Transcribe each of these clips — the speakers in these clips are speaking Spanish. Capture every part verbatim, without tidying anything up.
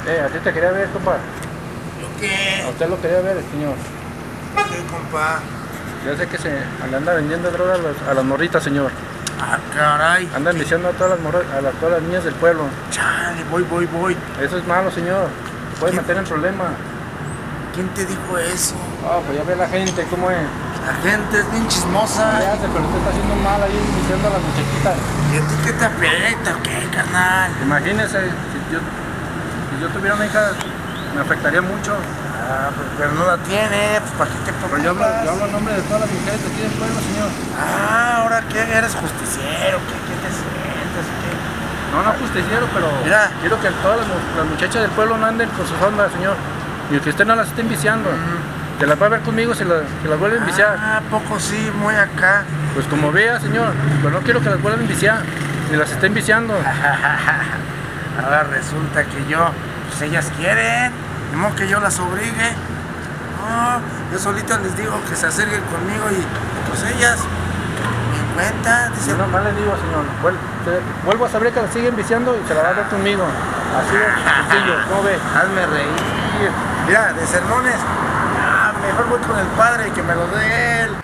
Eh, a ti te quería ver, compa. ¿Yo qué? A usted lo quería ver, señor. ¿Qué, compa? Ya sé que se le anda vendiendo droga a, los- a las morritas, señor. Ah, caray. Andan viciando a todas las morras, a las, todas las niñas del pueblo. Chale, voy, voy, voy. Eso es malo, señor. Puede ¿Qué? meter en problema. ¿Quién te dijo eso? Ah, pues ya ve la gente, ¿cómo es? La gente es bien chismosa. Ya hace, pero usted está haciendo mal ahí viciando a las muchachitas. ¿Y a ti qué te afecta o qué, carnal? Imagínese, si yo, si yo tuviera una hija, me afectaría mucho. Ah, pues, pero no la tiene, pues ¿para qué te Pero yo hablo, preocupas? yo hablo en nombre de todas las mujeres de aquí del pueblo, señor. Ah, ¿ahora qué? ¿Eres justiciero? ¿Qué, qué te sientes? ¿Qué? No, no justiciero, pero Mira. quiero que todas las, mu- las muchachas del pueblo no anden con sus ondas, señor. Y que usted no las esté viciando. Mm. Que las va a ver conmigo si, la- si las vuelven a viciar. Ah, ¿a poco sí? Muy acá. Pues como vea, señor, pero no quiero que las vuelvan a viciar, ni las estén viciando. Ahora resulta que yo, pues ellas quieren, de modo que yo las obligue. No, yo solito les digo que se acerquen conmigo y pues ellas me cuentan, Yo dicen, nomás le digo, señor, vuel- se- vuelvo a saber que las siguen viciando y se la va a ver conmigo. Así de sencillo, ¿cómo ve? hazme reír. Mira, de sermones, ah, mejor voy con el padre y que me lo dé él.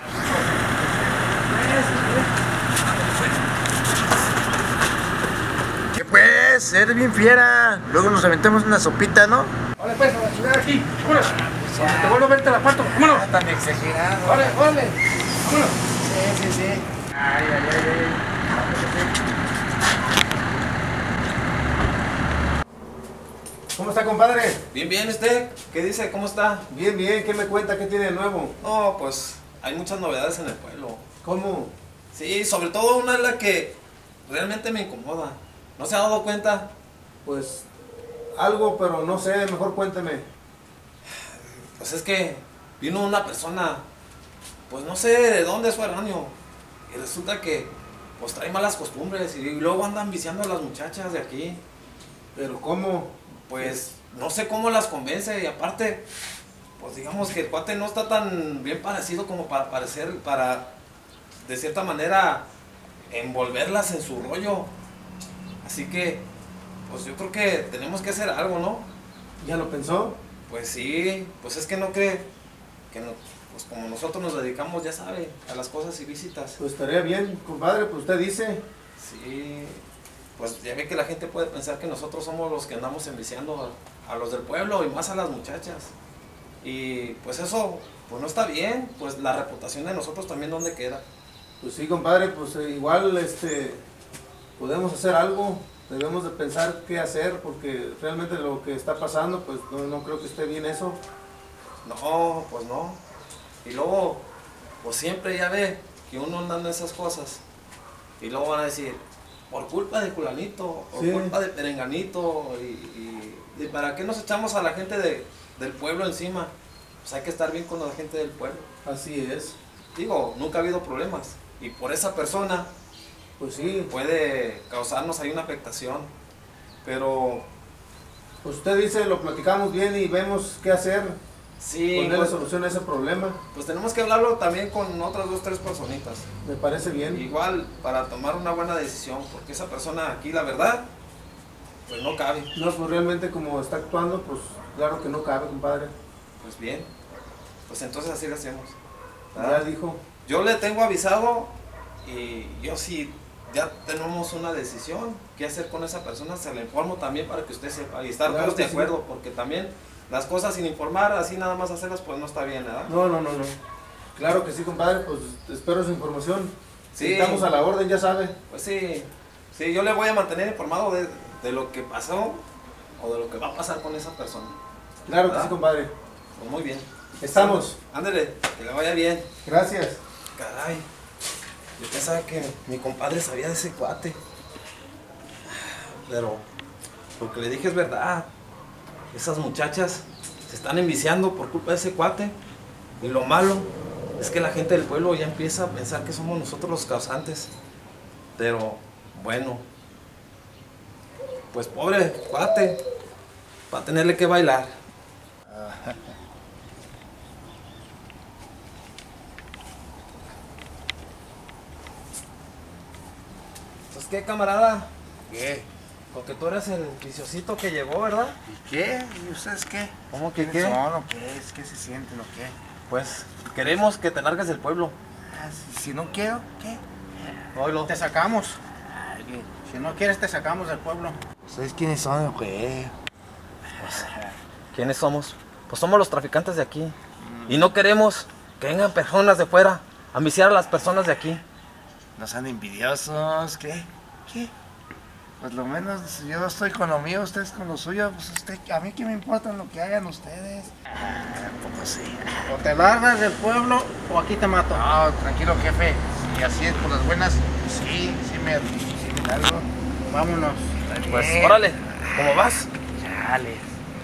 ¿Qué pues? Eres bien fiera. Luego nos aventemos una sopita, ¿no? Vale, pues, a la chingada aquí, vámonos. Cuando te vuelvo a ver te la parto, vámonos. Ah, tan exagerado. Vale, vale, vámonos. Sí, sí, sí. Ay, ay, ay, ay. ¿Cómo está, compadre? Bien, bien, ¿usted? ¿Qué dice? ¿Cómo está? Bien, bien. ¿Qué me cuenta? ¿Qué tiene de nuevo? No, pues hay muchas novedades en el pueblo. ¿Cómo? Sí, sobre todo una es la que realmente me incomoda. ¿No se ha dado cuenta? Pues algo, pero no sé. Mejor cuénteme. Pues es que vino una persona, pues no sé de dónde es su erráneo. Y resulta que pues trae malas costumbres y luego andan viciando a las muchachas de aquí. ¿Pero cómo? Pues no sé cómo las convence y aparte, pues digamos que el cuate no está tan bien parecido como para parecer, para de cierta manera envolverlas en su rollo. Así que, pues yo creo que tenemos que hacer algo, ¿no? ¿Ya lo pensó? Pues sí, pues es que no cree que no, pues como nosotros nos dedicamos, ya sabe, a las cosas ilícitas. Pues estaría bien, compadre. Pues usted dice. Sí, pues ya ve que la gente puede pensar que nosotros somos los que andamos enviciando a, a los del pueblo y más a las muchachas. Y pues eso, pues no está bien, pues la reputación de nosotros también dónde queda. Pues sí, compadre. Pues eh, igual, este, podemos hacer algo. Debemos de pensar qué hacer porque realmente lo que está pasando, pues no, no creo que esté bien eso. No, pues no. Y luego, pues siempre ya ve que uno anda en esas cosas. Y luego van a decir, por culpa de fulanito, por Sí. culpa de perenganito, y, y, y para qué nos echamos a la gente de, del pueblo encima. Pues hay que estar bien con la gente del pueblo. Así es. Digo, nunca ha habido problemas. Y por esa persona Pues sí. puede causarnos ahí una afectación. Pero Pues usted dice, lo platicamos bien y vemos qué hacer. sí, Ponerle pues, solución a ese problema. pues tenemos que hablarlo también con otras dos, tres personitas. Me parece bien. Igual para tomar una buena decisión, porque esa persona aquí, la verdad, pues no cabe. No, pues realmente como está actuando, pues claro que no cabe, compadre. Pues bien, pues entonces así lo hacemos. Ya ¿verdad? dijo. Yo le tengo avisado y yo sí, ya tenemos una decisión, qué hacer con esa persona, se la informo también para que usted sepa y estar Claro todos de que sí. acuerdo, porque también las cosas sin informar, así nada más hacerlas, pues no está bien, ¿verdad? No, no, no, no. Claro que sí, compadre, pues espero su información. Sí. Estamos a la orden, ya sabe. Pues sí, sí, yo le voy a mantener informado de, de lo que pasó o de lo que va a pasar con esa persona. Claro que ¿verdad? sí, compadre. Pues muy bien. Estamos. Ándele, que le vaya bien. Gracias. Caray, yo pensaba que mi compadre sabía de ese cuate. Pero lo que le dije es verdad. Esas muchachas se están enviciando por culpa de ese cuate. Y lo malo es que la gente del pueblo ya empieza a pensar que somos nosotros los causantes. Pero bueno, pues pobre cuate, va a tenerle que bailar. Entonces, ¿qué, camarada? ¿Qué? Porque tú eres el viciosito que llegó, ¿verdad? ¿Y qué? ¿Y ustedes qué? ¿Cómo que ¿Quiénes qué? son o qué es? ¿Qué se sienten o qué? Pues queremos que te largues del pueblo. Ah, si, si no quiero, ¿qué? Oílo. Te sacamos. Si no quieres, te sacamos del pueblo. ¿Ustedes quiénes son o qué? ¿Quiénes somos? Pues somos los traficantes de aquí. Y no queremos que vengan personas de fuera a viciar a las personas de aquí. No sean envidiosos, ¿qué? ¿Qué? Pues lo menos yo estoy con lo mío, ustedes con lo suyo. Pues usted, a mí qué me importa lo que hagan ustedes. Ah, poco sí. O te largas del pueblo o aquí te mato. No, tranquilo, jefe. Si así es por las buenas, sí, sí me, sí me largo. Vámonos. Está Pues bien. órale, ¿cómo vas? Chale.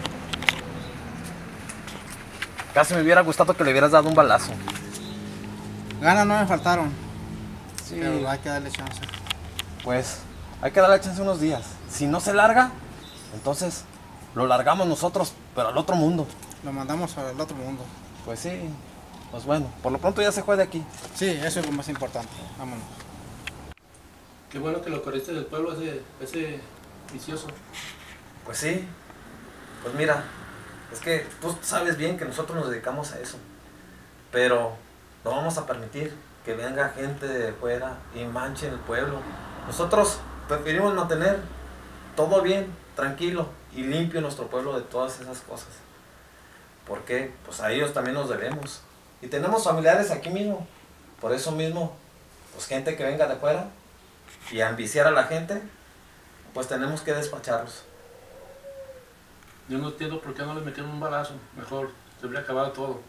Casi me hubiera gustado que le hubieras dado un balazo. Ganas no me faltaron. Sí. Pero hay que darle chance. Pues hay que darle chance unos días. Si no se larga, entonces lo largamos nosotros, pero al otro mundo. Lo mandamos al otro mundo. Pues sí, pues bueno, por lo pronto ya se fue de aquí. Sí, eso es lo más importante. Vámonos. Qué bueno que lo corriste del pueblo, ese, ese vicioso. Pues sí, pues mira, es que tú sabes bien que nosotros nos dedicamos a eso, pero no vamos a permitir que venga gente de fuera y manche el pueblo. Nosotros preferimos mantener todo bien, tranquilo y limpio nuestro pueblo de todas esas cosas. Porque pues a ellos también nos debemos. Y tenemos familiares aquí mismo. Por eso mismo, pues gente que venga de fuera y a ambiciar a la gente, pues tenemos que despacharlos. Yo no entiendo por qué no le metieron un balazo. Mejor, se habría acabado todo.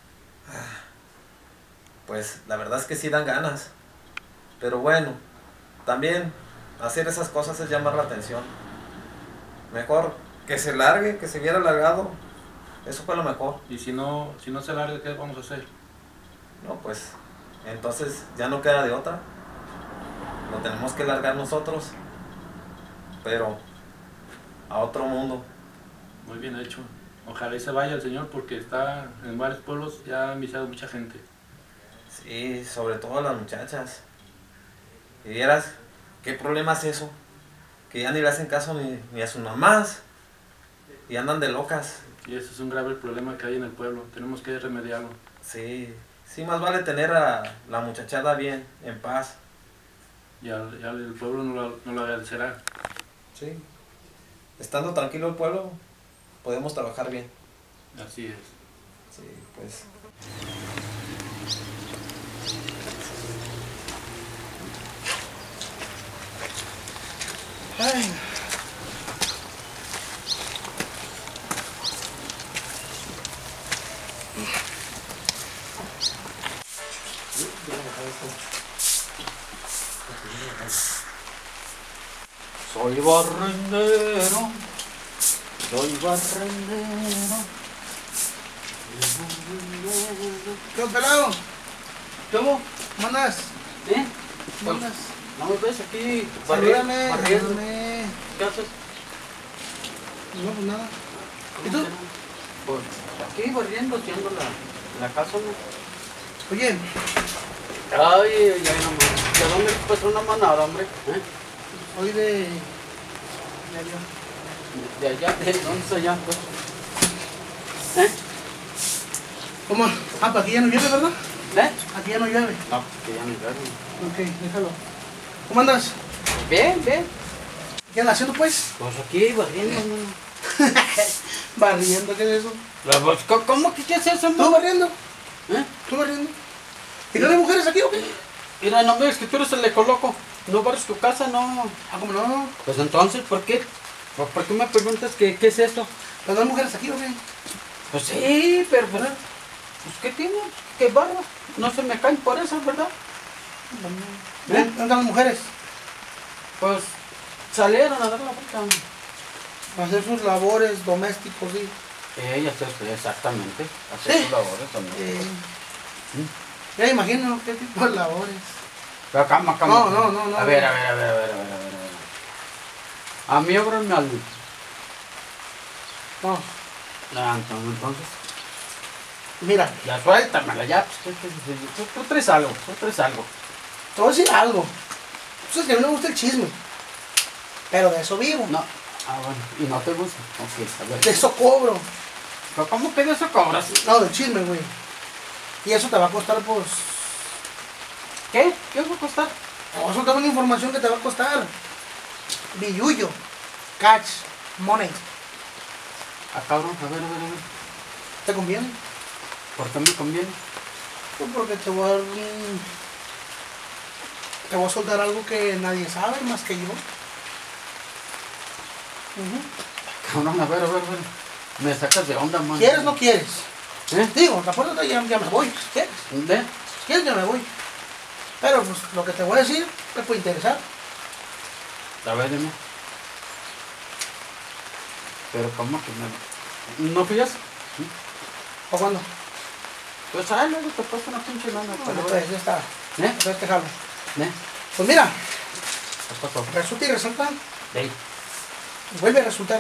Pues la verdad es que sí dan ganas. Pero bueno, también hacer esas cosas es llamar la atención. Mejor que se largue, que se hubiera largado. Eso fue lo mejor. Y si no, si no se larga, ¿qué vamos a hacer? No, pues entonces ya no queda de otra. Lo tenemos que largar nosotros. Pero a otro mundo. Muy bien hecho. Ojalá y se vaya el señor porque está en varios pueblos, ya ha enviciado mucha gente. Sí, sobre todo las muchachas. Y vieras, ¿qué problema es eso? Que ya ni le hacen caso ni, ni a sus mamás. Y andan de locas. Y ese es un grave problema que hay en el pueblo. Tenemos que remediarlo. Sí, sí, más vale tener a la muchachada bien, en paz. Y al, y al el pueblo no lo, no lo agradecerá. Sí. Estando tranquilo el pueblo, podemos trabajar bien. Así es. Sí, pues. Ay. Soy barrendero, soy barrendero. ¿Qué onda, pelado? ¿Cómo? ¿Cómo andas? ¿Eh? ¿Cómo andas? ¿No me ves aquí? Salúdame, barriendo? salúdame. ¿Qué haces? No, pues nada. ¿Y tú? Pues aquí barriendo, haciendo la, la casa, ¿no? Oye, Ay, ay, ay, nomás. ¿De dónde pasó una manada, hombre? ¿Eh? hoy de... de allá. De allá, ¿de dónde es allá? Pues? ¿Eh? ¿Cómo? Ah, pues aquí ya no llueve, ¿verdad? ¿Eh? Aquí ya no llueve. No, que ya me duermo. Ok, déjalo. ¿Cómo andas? Bien, bien. ¿Qué andas haciendo, pues? Pues aquí barriendo, ¿no? Barriendo, ¿qué es eso? La voz- ¿Cómo ¿Cómo que qué es eso, ¿Tú no? barriendo? ¿Eh? ¿Tú barriendo? ¿Y no hay mujeres aquí o qué? Mira, no ves que tú eres el de coloco. No barres tu casa, no. Ah, ¿cómo no? Pues entonces, ¿por qué? ¿Por, por qué me preguntas que, qué es esto? ¿Pero no hay mujeres aquí o qué? Pues sí, pero pues, pues ¿qué tiene? ¿Qué barba? No se me caen por eso, ¿verdad? ¿Eh? ¿Dónde están las mujeres? Pues salieron a dar la vuelta. Para hacer sus labores domésticos, sí. Ellas, exactamente. Hacer Sí. sus labores también. Eh, ya imagino qué tipo de labores. Pero cama, cama. No, no, no, no. A ver, a ver, a ver, a ver, a ver, a ver. a ver. A mí ábranme al... No, Ah, entonces, entonces, mira, ya suéltamela, ya. Pues, tú, tú, tú, tú traes algo, tú traes algo. te voy a decir algo. Tú sabes que a mí no me gusta el chisme. Pero de eso vivo. No. Ah, bueno. ¿Y no te gusta? Ok, a ver. De eso cobro. ¿Pero cómo que de eso cobras? No, del chisme, güey. Y eso te va a costar, pues... ¿Qué? ¿Qué va a costar? Te voy a soltar una información que te va a costar. Billullo. Catch. Money. Ah, cabrón, a ver, a ver, a ver. ¿Te conviene? ¿Por qué me conviene? Pues porque te voy a dar un... Te voy a soltar algo que nadie sabe más que yo. Ujú. Cabrón, a ver, a ver, a ver. Me sacas de onda, man. ¿Quieres o no quieres? ¿Eh? Digo, la puerta ya, ya me voy. Si ¿Quieres? ¿De? Si ¿Quieres? Ya me voy. Pero pues lo que te voy a decir te puede interesar. A ver, dime. Pero ¿cómo que me... ¿No pillas? ¿O cuándo? Pues ahí luego te pasa una pinche lana. Bueno, pero pues ya está. ¿Eh? Entonces te jalo. ¿Eh? Pues mira, ¿Qué pasó? resulta y resalta. Ey. Vuelve a resultar.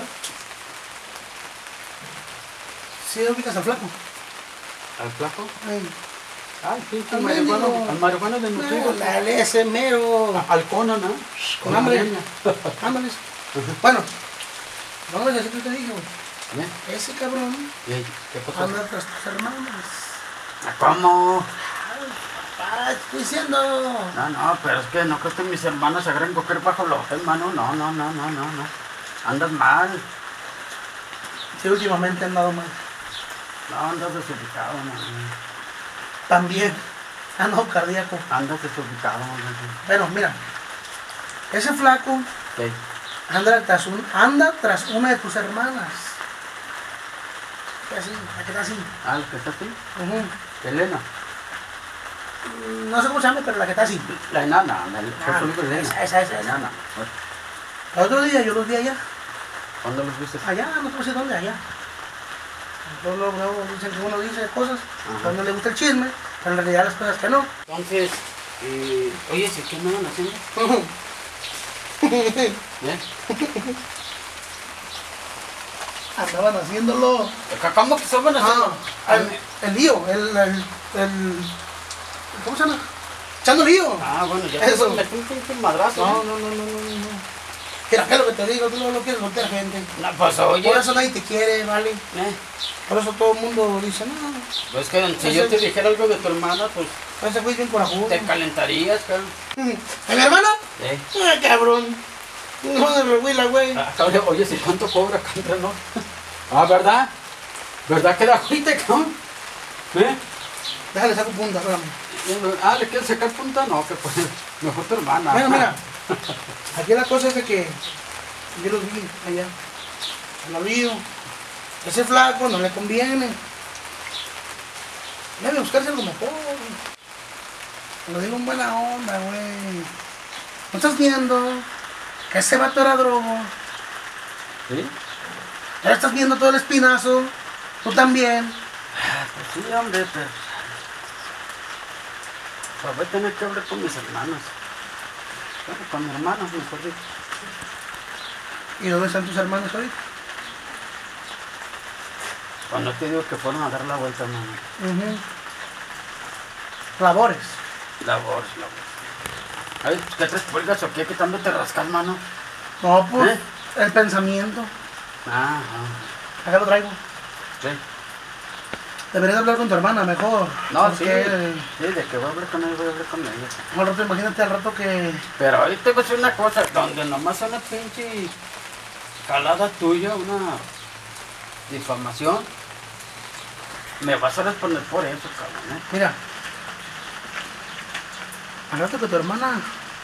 ¿Sí ubicas al flaco? ¿Al flaco? Ay, Ah, el pinche Al marihuano. mendigo. Al marihuano de Nutella. no, dale ese mero. Al cono, ¿no? Con hambre. leña. Ándale. Bueno, vamos a decir que te dije, güey. ¿Eh? Ese cabrón Ey, ¿qué pasó? anda tras tus hermanos. ¿Cómo? Ah, estoy diciendo. No, no, pero es que no creo que mis hermanos se agarren cualquier bajo los hermano. No, no, no, no, no, no. Andas mal. Sí, últimamente he andado mal. No, andas desubicado, no. También he andado cardíaco. Andas desubicado, no. Pero mira, ese flaco Sí. anda tras, un, anda tras una de tus hermanas. ¿Qué así? ¿A qué está así? Ah, ¿el que está así? Ujú. Elena. No sé cómo se llama, pero la que está así. La enana, la, Ah, José Luis Elena. esa, esa, esa, La esa. enana. El otro día yo los vi allá. ¿Cuándo los viste? Allá, no sé dónde, allá. Luego, luego, luego dicen que uno dice cosas, a uno le gusta el chisme, pero en realidad las cosas que no. Entonces, eh, oye, ¿sí qué andaban haciendo? ¿Eh? Andaban haciéndolo. ¿Cómo que estaban haciendo? Ah, el, el lío, el, el, el. ¿Cómo se llama? Echando lío. Ah, bueno, ya. Eso. Me metí un pinche madrazo. No, no, no, no, no, no. Mira, ¿qué es lo que te digo? Tú no lo quieres voltear gente. No, pues oye. Por eso nadie te quiere, ¿vale? Eh, Por eso todo el mundo dice, no, pues que si yo te dijera algo de tu hermana, pues ese güey es bien corajudo. te calentarías, cabrón. ¿A mi hermana? Eh. Ah, cabrón. No de rehuila, güey. Ah, cabrón, oye, si cuánto cobra contra no. Ah, ¿verdad? ¿Verdad que da agüite, cabrón? ¿Eh? Déjale saco punta, espérame. Ah, ¿le quieres sacar punta? No, que pues, mejor tu hermana. Mira, mira. Aquí la cosa es de que yo los vi allá. Lo vi. Ese flaco no le conviene. Debe buscarse algo mejor. Lo digo en buena onda, güey. ¿No estás viendo que ese vato era drogo? ¿Sí? Ya estás viendo todo el espinazo. Tú también. Ah, pues sí, hombre, pero... Pues voy a tener que hablar con mis hermanos. Bueno, con mis hermanos, mejor dicho. ¿Y dónde están tus hermanos hoy? Cuando te digo que fueron a dar la vuelta, mano. Uh-huh. Labores. Labor, labor. Ay, ¿qué te pulgas o qué? ¿Qué tanto te rascas, mano? No, pues, ¿Eh? el pensamiento. Ah, Acá lo traigo. ah, sí. Deberías hablar con tu hermana mejor. No, sí, porque, sí, de que voy a hablar con ella, voy a hablar con ella. Al rato, imagínate al rato que... Pero ahí te voy a decir una cosa, donde nomás una pinche jalada tuya, una difamación, me vas a responder por eso, cabrón, ¿eh? Mira. Al rato que tu hermana...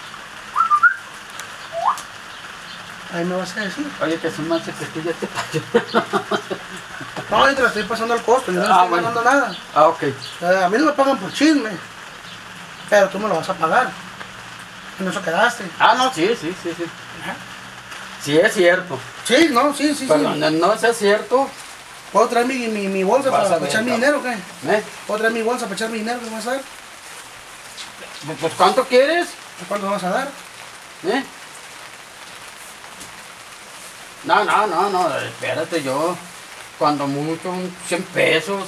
Ahí me vas a decir. Oye, que se me hace que tú ya te cayó. No, yo te la estoy pasando al costo, yo no Ah, estoy bueno. ganando nada. Ah, ok. Eh, a mí no me pagan por chisme. Pero tú me lo vas a pagar. En eso quedaste. Ah, no, sí, sí, sí, sí. Ajá. Sí, es cierto. Sí, no, sí, sí, Pero sí. no, no sea cierto. ¿Puedo traer mi, mi, mi bolsa Vas para, a ver, echar mi cabrón. dinero o qué? ¿Eh? ¿Puedo traer mi bolsa para echar mi dinero? ¿Qué me vas a dar? Pues, ¿cuánto quieres? ¿Cuánto me vas a dar? ¿Eh? No, no, no, no, espérate, yo, cuando mucho, un cien pesos.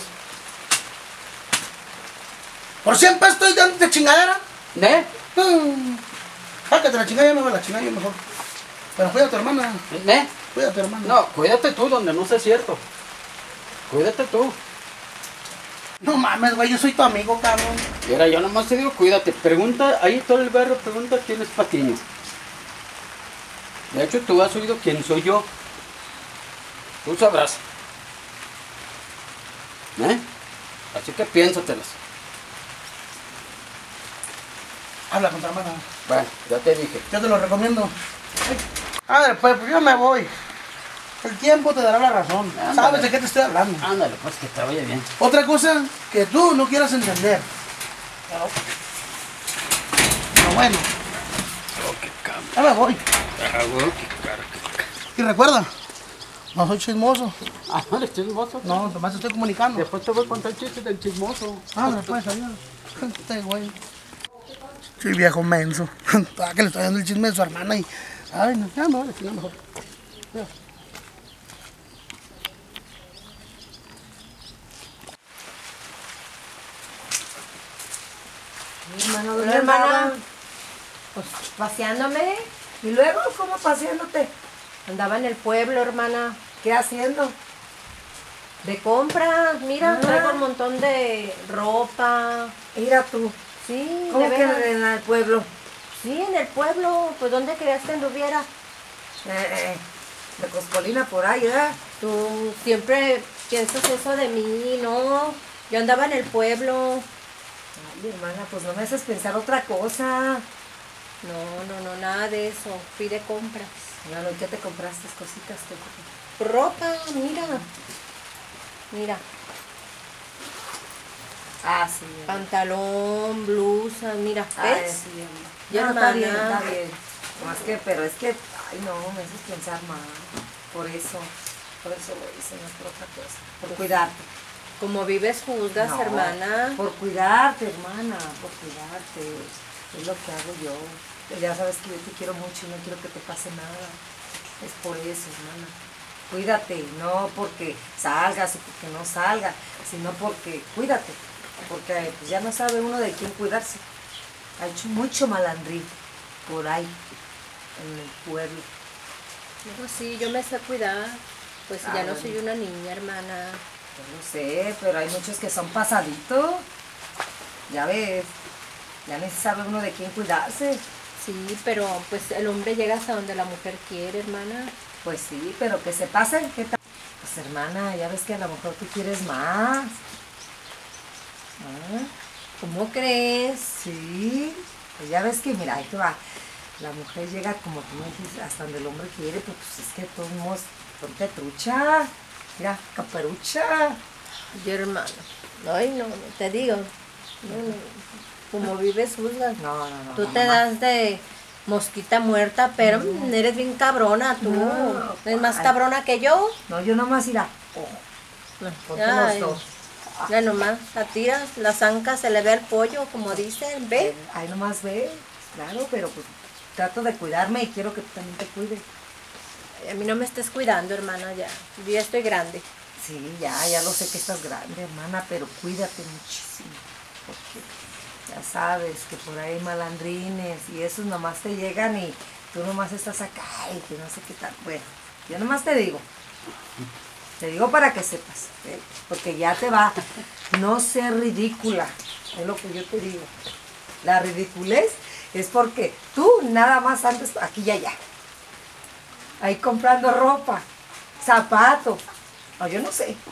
¿Por cien pesos estoy dando de chingadera? ¿Eh? Mm. Sácate la chingada, ya me voy a la chingada yo mejor. Pero cuida a tu hermana. ¿Eh? Cuida a tu hermana. No, cuídate tú donde no sea cierto. Cuídate tú. No mames, güey, yo soy tu amigo, cabrón. Mira, yo nomás te digo, cuídate. Pregunta, ahí todo el barrio pregunta quién es Patiño. De hecho, tú has oído quién soy yo. Tú sabrás. ¿Eh? Así que piénsatelas. Habla con tu hermana. Bueno, ya te dije. Yo te lo recomiendo. A ver, pues, pues yo me voy. El tiempo te dará la razón. Ándale. ¿Sabes de qué te estoy hablando? Ándale, pues que te vaya bien. Otra cosa que tú no quieras entender. Pero, pero bueno, Oh, qué cama. ya me voy. Ah, güey, qué cara. Y recuerda, no soy chismoso. Ah, no, eres chismoso. No, nomás estoy comunicando. Después te voy a contar el chiste del chismoso. Ah, después, adiós. Este güey. Sí, viejo menso. ¿Para que le estoy dando el chisme de su hermana? Y, ay, no, ya no, le sigo mejor. Ya. Mi hermano, Hola, ¿dónde hermana. andaba? Pues paseándome. ¿Y luego cómo paseándote? Andaba en el pueblo, hermana. ¿Qué haciendo? De compras, mira, Ah. traigo un montón de ropa. Mira tú. Sí, ¿Cómo de que veras. en el pueblo? Sí, en el pueblo. Pues ¿dónde querías que anduviera? Eh, de Coscolina por ahí, ¿verdad? Tú siempre piensas eso de mí, ¿no? Yo andaba en el pueblo. Ay, hermana, pues no me haces pensar otra cosa. No, no, no, nada de eso. Fui de compras. Bueno, ¿y qué te compraste? Cositas que... Ropa, mira. Mira, Ah, sí. pantalón, blusa, mira, Ay, ¿ves? sí, Ya, no, está bien, hermana. está bien. Más que, pero es que, ay no, me haces pensar mal. Por eso, por eso lo hice, no por otra cosa. Por cuidarte. Como vives, juzgas, No, hermana. Por cuidarte, hermana, por cuidarte. Es lo que hago yo. Ya sabes que yo te quiero mucho y no quiero que te pase nada. Es por eso, hermana. Cuídate, no porque salgas o porque no salgas, sino porque cuídate. Porque pues, ya no sabe uno de quién cuidarse. Ha hecho mucho malandrín por ahí, en el pueblo. No, sí, yo me sé cuidar. Pues Ah, ya no bueno. soy una niña, hermana. Yo no sé, pero hay muchos que son pasaditos. Ya ves, ya no sabe uno de quién cuidarse. Sí, pero pues el hombre llega hasta donde la mujer quiere, hermana. Pues sí, pero que se pasen, ¿qué tal? Pues hermana, ya ves que a lo mejor tú quieres más. ¿Ah? ¿Cómo crees? Sí, pues ya ves que, mira, ahí te va. La mujer llega como tú me dices, hasta donde el hombre quiere, pero pues es que de todos modos, ponte trucha. Mira, caperucha. Yo, hermana. Ay, no, no, te digo. No, no. Como vives, juzgas. No, no, no. Tú no, te mamá. das de mosquita muerta, pero mm, eres bien cabrona, tú. No, ¿Eres más ay. cabrona que yo? No, yo nomás irá. Ponte Ay, los dos. ya nomás, la tiras, la zanca, se le ve el pollo, como dicen, ve. Ahí nomás ve, claro, pero pues trato de cuidarme y quiero que tú también te cuides. A mí no me estés cuidando, hermana, ya. Yo ya estoy grande. Sí, ya, ya lo sé que estás grande, hermana, pero cuídate muchísimo. Porque ya sabes que por ahí hay malandrines y esos nomás te llegan y tú nomás estás acá y que no sé qué tal. Bueno, yo nomás te digo. Te digo para que sepas, ¿eh? Porque ya te va. No ser ridícula, es lo que yo te digo. La ridiculez es porque tú nada más andas aquí y allá. Ahí comprando ropa, zapatos. No, yo no sé.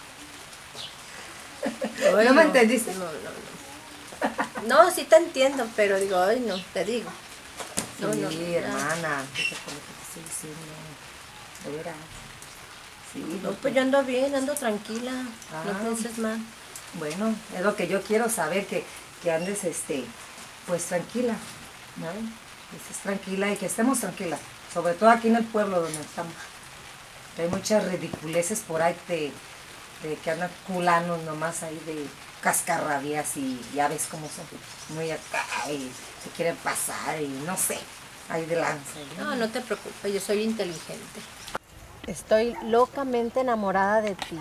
Ay, ¿No me entendiste? No, no, no. No, sí te entiendo, pero digo, ay, no, te digo. No, sí, no, ya. hermana, fíjate lo que te estoy diciendo. De veras. Sí, No, porque- pues yo ando bien, ando tranquila. Ah. No pienses mal. Bueno, es lo que yo quiero saber, que, que andes, este, pues tranquila, ¿no? Que estés tranquila y que estemos tranquilas, sobre todo aquí en el pueblo donde estamos. Hay muchas ridiculeces por ahí de, de que andan culanos nomás ahí de cascarrabias y ya ves cómo son, muy acá y se quieren pasar y no sé, ahí de lanza. No, no te preocupes, yo soy inteligente. Estoy locamente enamorada de ti.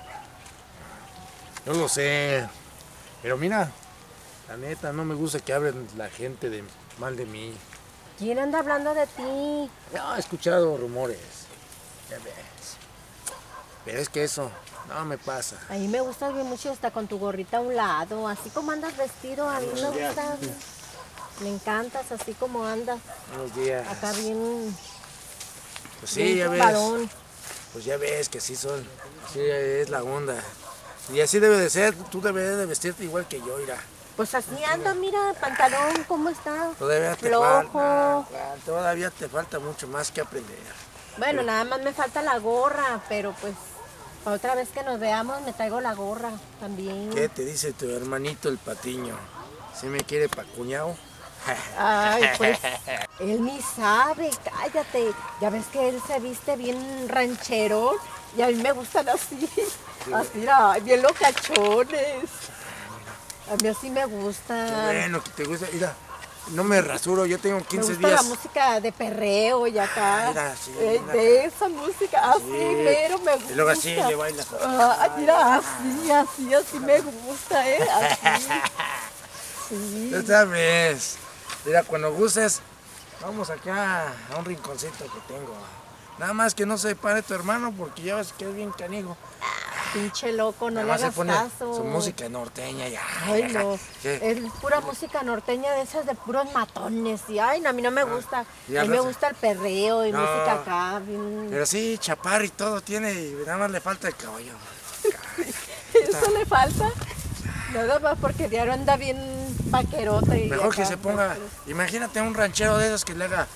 Yo lo sé, pero mira, la neta, no me gusta que hablen la gente de, mal de mí. ¿Quién anda hablando de ti? No, he escuchado rumores. Ya ves. Pero es que eso no me pasa. A mí me gustas bien mucho hasta con tu gorrita a un lado, así como andas vestido, a mí me gusta. Me encantas así como andas. Buenos días. Acá bien. Pues sí, bien ya ves. tumbadón. Pues ya ves que así son. Así es la onda. Y así debe de ser. Tú debes de vestirte igual que yo, mira. Pues así ando, mira, pantalón, ¿cómo está? Todavía te Flojo. falta. Todavía te falta mucho más que aprender. Bueno, nada más me falta la gorra, pero pues para otra vez que nos veamos me traigo la gorra también. ¿Qué te dice tu hermanito el Patiño? ¿Sí me quiere pa' cuñado? Ay, pues él ni sabe, cállate. Ya ves que él se viste bien ranchero y a mí me gustan así, así, mira, bien locachones. A mí así me gusta. Qué bueno que te gusta. Mira, no me rasuro, yo tengo Me quince gusta días. la música de perreo y acá. Mira, sí, eh, mira. de esa música, así, Sí. pero me gusta. Y luego así le bailas. Ah, mira, así, así, así me gusta, ¿eh? Así. Sí. Ya sabes. Mira, cuando gustes, vamos acá a un rinconcito que tengo. Nada más que no se pare tu hermano porque ya ves que es bien canigo. Pinche loco, no Nada le más se hagas pone caso. su música norteña y Ay, no. ¿Qué? Es pura música norteña de esas de puros matones. Y ay, no, a mí no me gusta. y A al mí me rato- gusta el perreo y No. música acá. Bien... Pero sí, chaparro y todo tiene y nada más le falta el caballo. ¿Eso le falta? Nada más porque diario anda bien vaquerote. y Mejor acá, que se ponga, pues, imagínate un ranchero de esos que le haga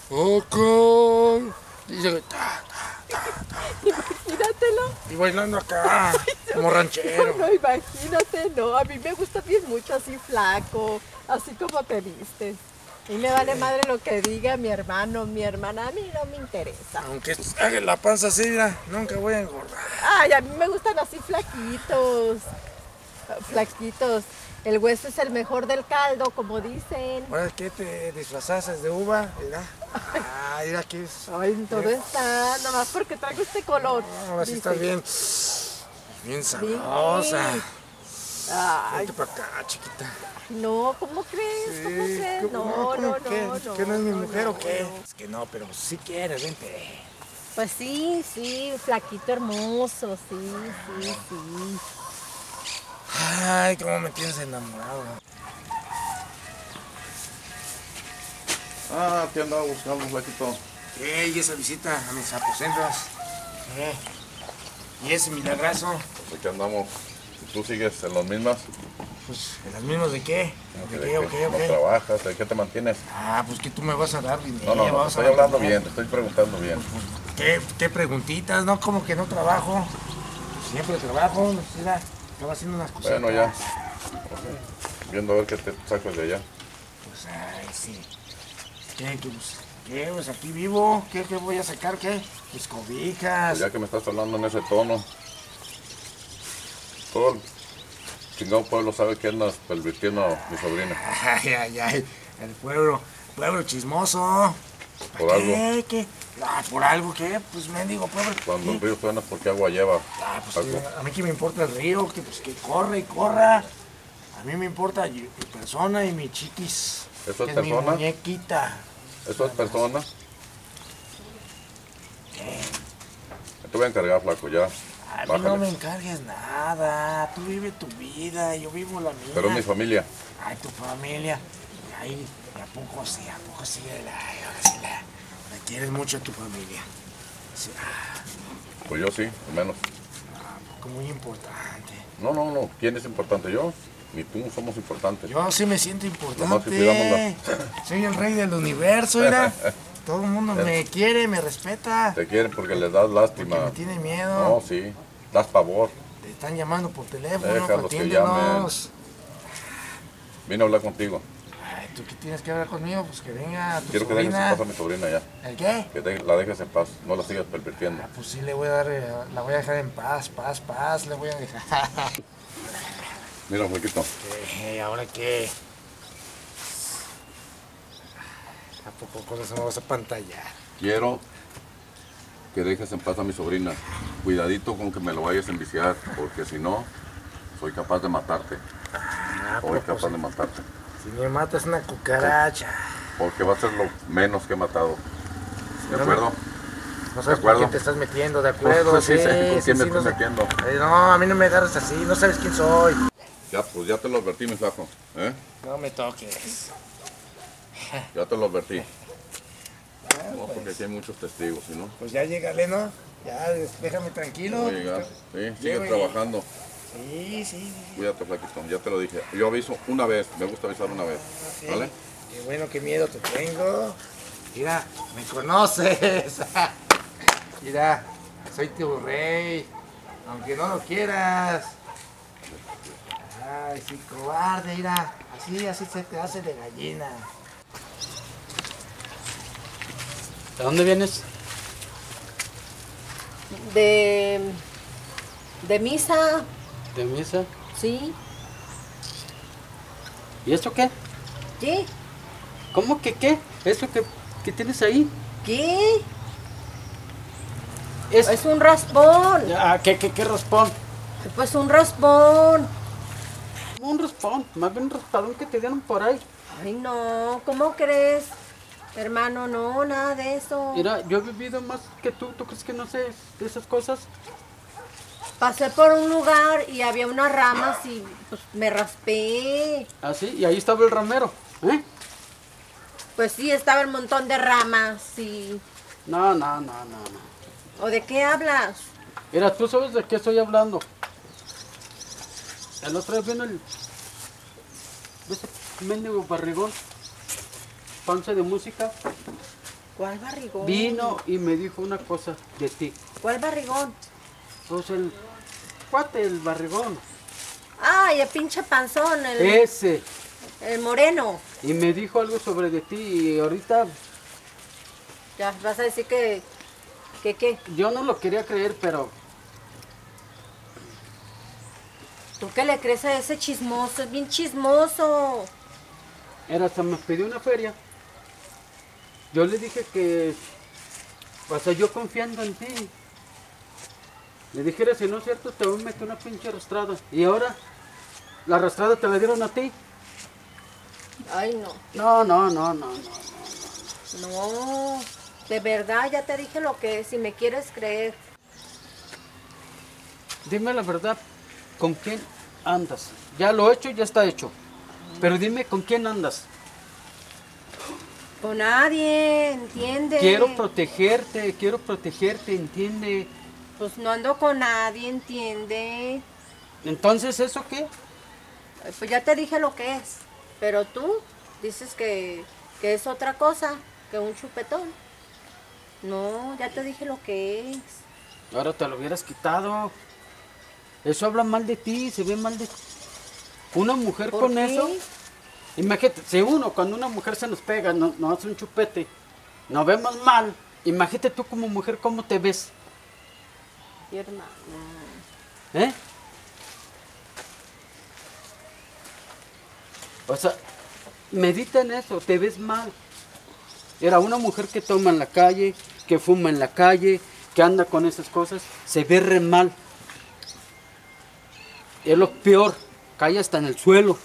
ok, y, se- ta, Imagínatelo. y bailando acá, como ranchero. No, imagínate, no. A mí me gusta bien mucho así flaco, así como te vistes. Y me vale madre lo que diga mi hermano, mi hermana, a mí no me interesa. Aunque haga la panza así, mira, nunca voy a engordar. Ay, a mí me gustan así flaquitos, flaquitos. El hueso es el mejor del caldo, como dicen. Ahora, ¿qué te disfrazaste de uva? Mira. Ah, mira aquí es. Ay, todo está, nada más porque traigo este color. Ahora sí dice. estás bien. Bien sabrosa. Ay, Vente para acá, chiquita. no, ¿cómo crees? ¿Cómo Sí, crees? ¿cómo No, ¿cómo no, qué? no, ¿Que no es mi no, mujer no, o qué? no. Es que no, pero si quieres, vente. Pues sí, sí, flaquito hermoso, sí, sí, sí. Ay, cómo me tienes enamorado. Ah, te andaba buscando, flaquito. ¿Qué? ¿Y esa visita a mis aposentos? ¿Qué? ¿Y ese milagrazo? Pues aquí andamos. ¿Y tú sigues en las mismas? Pues, ¿en las mismas de qué? ¿De ¿De qué o qué? qué o ¿No qué? trabajas? ¿De qué te mantienes? Ah, pues que tú me vas a dar dinero. No, no, no, te vamos estoy a hablando mantener. bien, te estoy preguntando bien. ¿Qué, qué preguntitas? ¿No? ¿Cómo que no trabajo? Siempre trabajo. Mira, estaba haciendo unas cositas. Bueno, ya. Ok. Viendo a ver qué te sacas de allá. Pues, ay, sí. ¿Qué? ¿Qué? Pues, ¿qué? Pues aquí vivo. ¿Qué, qué voy a sacar? ¿Qué? Pues cobijas. Pues ya que me estás hablando en ese tono, todo el chingado pueblo sabe que andas pervirtiendo a mi sobrina. Ay, ay, ay. El pueblo, pueblo chismoso. Por ¿Qué? algo. ¿Qué? Ah, ¿por algo qué? Pues mendigo pueblo. Cuando ¿Qué? el río suena es porque agua lleva. Ah, pues Algo. eh, a mí que me importa el río, que pues que corre y corra. A mí me importa yo- mi persona y mi chiquis. ¿Eso que es es mi persona? muñequita. ¿Eso es persona? Te voy a encargar, flaco, ya. A mí Bájale. no me encargues nada. Tú vive tu vida, yo vivo la mía. Pero es mi familia. Ay, tu familia. Ay, ¿y a poco sí? ¿A poco sí? Ay, ahora sí la, la quieres mucho a tu familia. Sí, ah, Pues yo sí, al menos. a poco muy importante. No, no, no. ¿Quién es importante? ¿Yo? Ni tú somos importantes. Yo sí me siento Nomás que cuidamos importante. Soy el rey del universo, mira. Todo el mundo me quiere, me respeta. Te quieren porque les das Porque lástima. me tiene miedo. No, sí. Das pavor. Te están llamando por teléfono, Déjalos que atiéndenos. Vine a hablar contigo. Ay, ¿tú qué tienes que hablar conmigo? Pues que venga tu Quiero que dejes en sobrina. paz a mi sobrina ya. ¿El qué? Que de- la dejes en paz. No la sigas pervirtiendo. Ah, pues sí, le voy a dar, eh, la voy a dejar en paz, paz, paz, le voy a dejar. Mira, flaquito. ¿Qué? ¿Ahora qué? ¿A poco con eso me vas a pantallar? Quiero que dejes en paz a mi sobrina. Cuidadito con que me lo vayas a enviciar, porque si no, soy capaz de matarte. Ah, Soy pues, capaz de matarte. si me matas una cucaracha. porque va a ser lo menos que he matado. ¿De No, acuerdo? No sabes ¿De acuerdo? con quién te estás metiendo, ¿de acuerdo? Pues sí, sé con quién me sí, estoy no sé. metiendo. Ay, no, a mí no me agarras así, no sabes quién soy. Ya, pues ya te lo advertí, mi flaco. ¿Eh? No me toques. Ya te lo advertí. No, porque aquí hay muchos testigos, ¿sí, no? Pues ya llégale, ¿no? Ya, déjame tranquilo. Voy a llegar. Sí, sigue Llego y- trabajando. Sí, sí, sí. Cuídate, flaquito, ya te lo dije. Yo aviso una vez, me gusta avisar una vez. Sí. ¿Vale? Qué bueno, qué miedo te tengo. Mira, me conoces. Mira, soy tu rey, aunque no lo quieras. Ay, sí, cobarde, mira. Así, así se te hace de gallina. ¿De dónde vienes? De. de misa, ¿De misa? sí. ¿Y eso qué? ¿Qué? ¿Cómo que qué? ¿Eso que, que tienes ahí? ¿Qué? Es, Es un raspón. Ah, ¿qué, qué, qué raspón? Pues un raspón. Un raspón, más bien un raspadón que te dieron por ahí. Ay, no, ¿cómo crees? Hermano, no, nada de eso. Mira, yo he vivido más que tú, ¿tú crees que no sé de esas cosas? Pasé por un lugar y había unas ramas y pues me raspé. Ah, sí, y ahí estaba el ramero, ¿eh? Pues sí, estaba el montón de ramas y... No, no, no, no, no. ¿O de qué hablas? Mira, tú sabes de qué estoy hablando. El otro día vino el... ese mendigo barrigón, panza de música, ¿Cuál barrigón? vino y me dijo una cosa de ti. ¿Cuál barrigón? Pues el cuate, el barrigón, Ay, el pinche panzón, el, ese. el moreno. Y me dijo algo sobre de ti y ahorita Ya, vas a decir que... ¿Que qué? yo no lo quería creer, pero ¿Tú qué le crees a ese chismoso? Es bien chismoso. era hasta me pidió una feria. Yo le dije que, o sea, yo confiando en ti. Le dijera, si no es cierto, te voy a meter una pinche arrastrada. Y ahora, la arrastrada te la dieron a ti. Ay, no. No, no, no, no, no. No, de verdad ya te dije lo que es, si me quieres creer. Dime la verdad, ¿con quién andas? Ya lo hecho, ya está hecho. Pero dime, ¿con quién andas? Con nadie, ¿entiende? Quiero protegerte, quiero protegerte, entiende. Pues no ando con nadie, ¿entiende? Entonces, ¿eso qué? Ay, pues ya te dije lo que es. Pero tú dices que, que es otra cosa, que un chupetón. No, ya te dije lo que es. Ahora te lo hubieras quitado. Eso habla mal de ti, se ve mal de ti. Una mujer ¿Por con qué? eso. Imagínate, si uno, cuando una mujer se nos pega, no, no hace un chupete, nos vemos mal. Imagínate tú como mujer, ¿cómo te ves? Mi hermano. ¿Eh? O sea, medita en eso, te ves mal. Era una mujer que toma en la calle, que fuma en la calle, que anda con esas cosas, se ve re mal. Es lo peor, cae hasta en el suelo.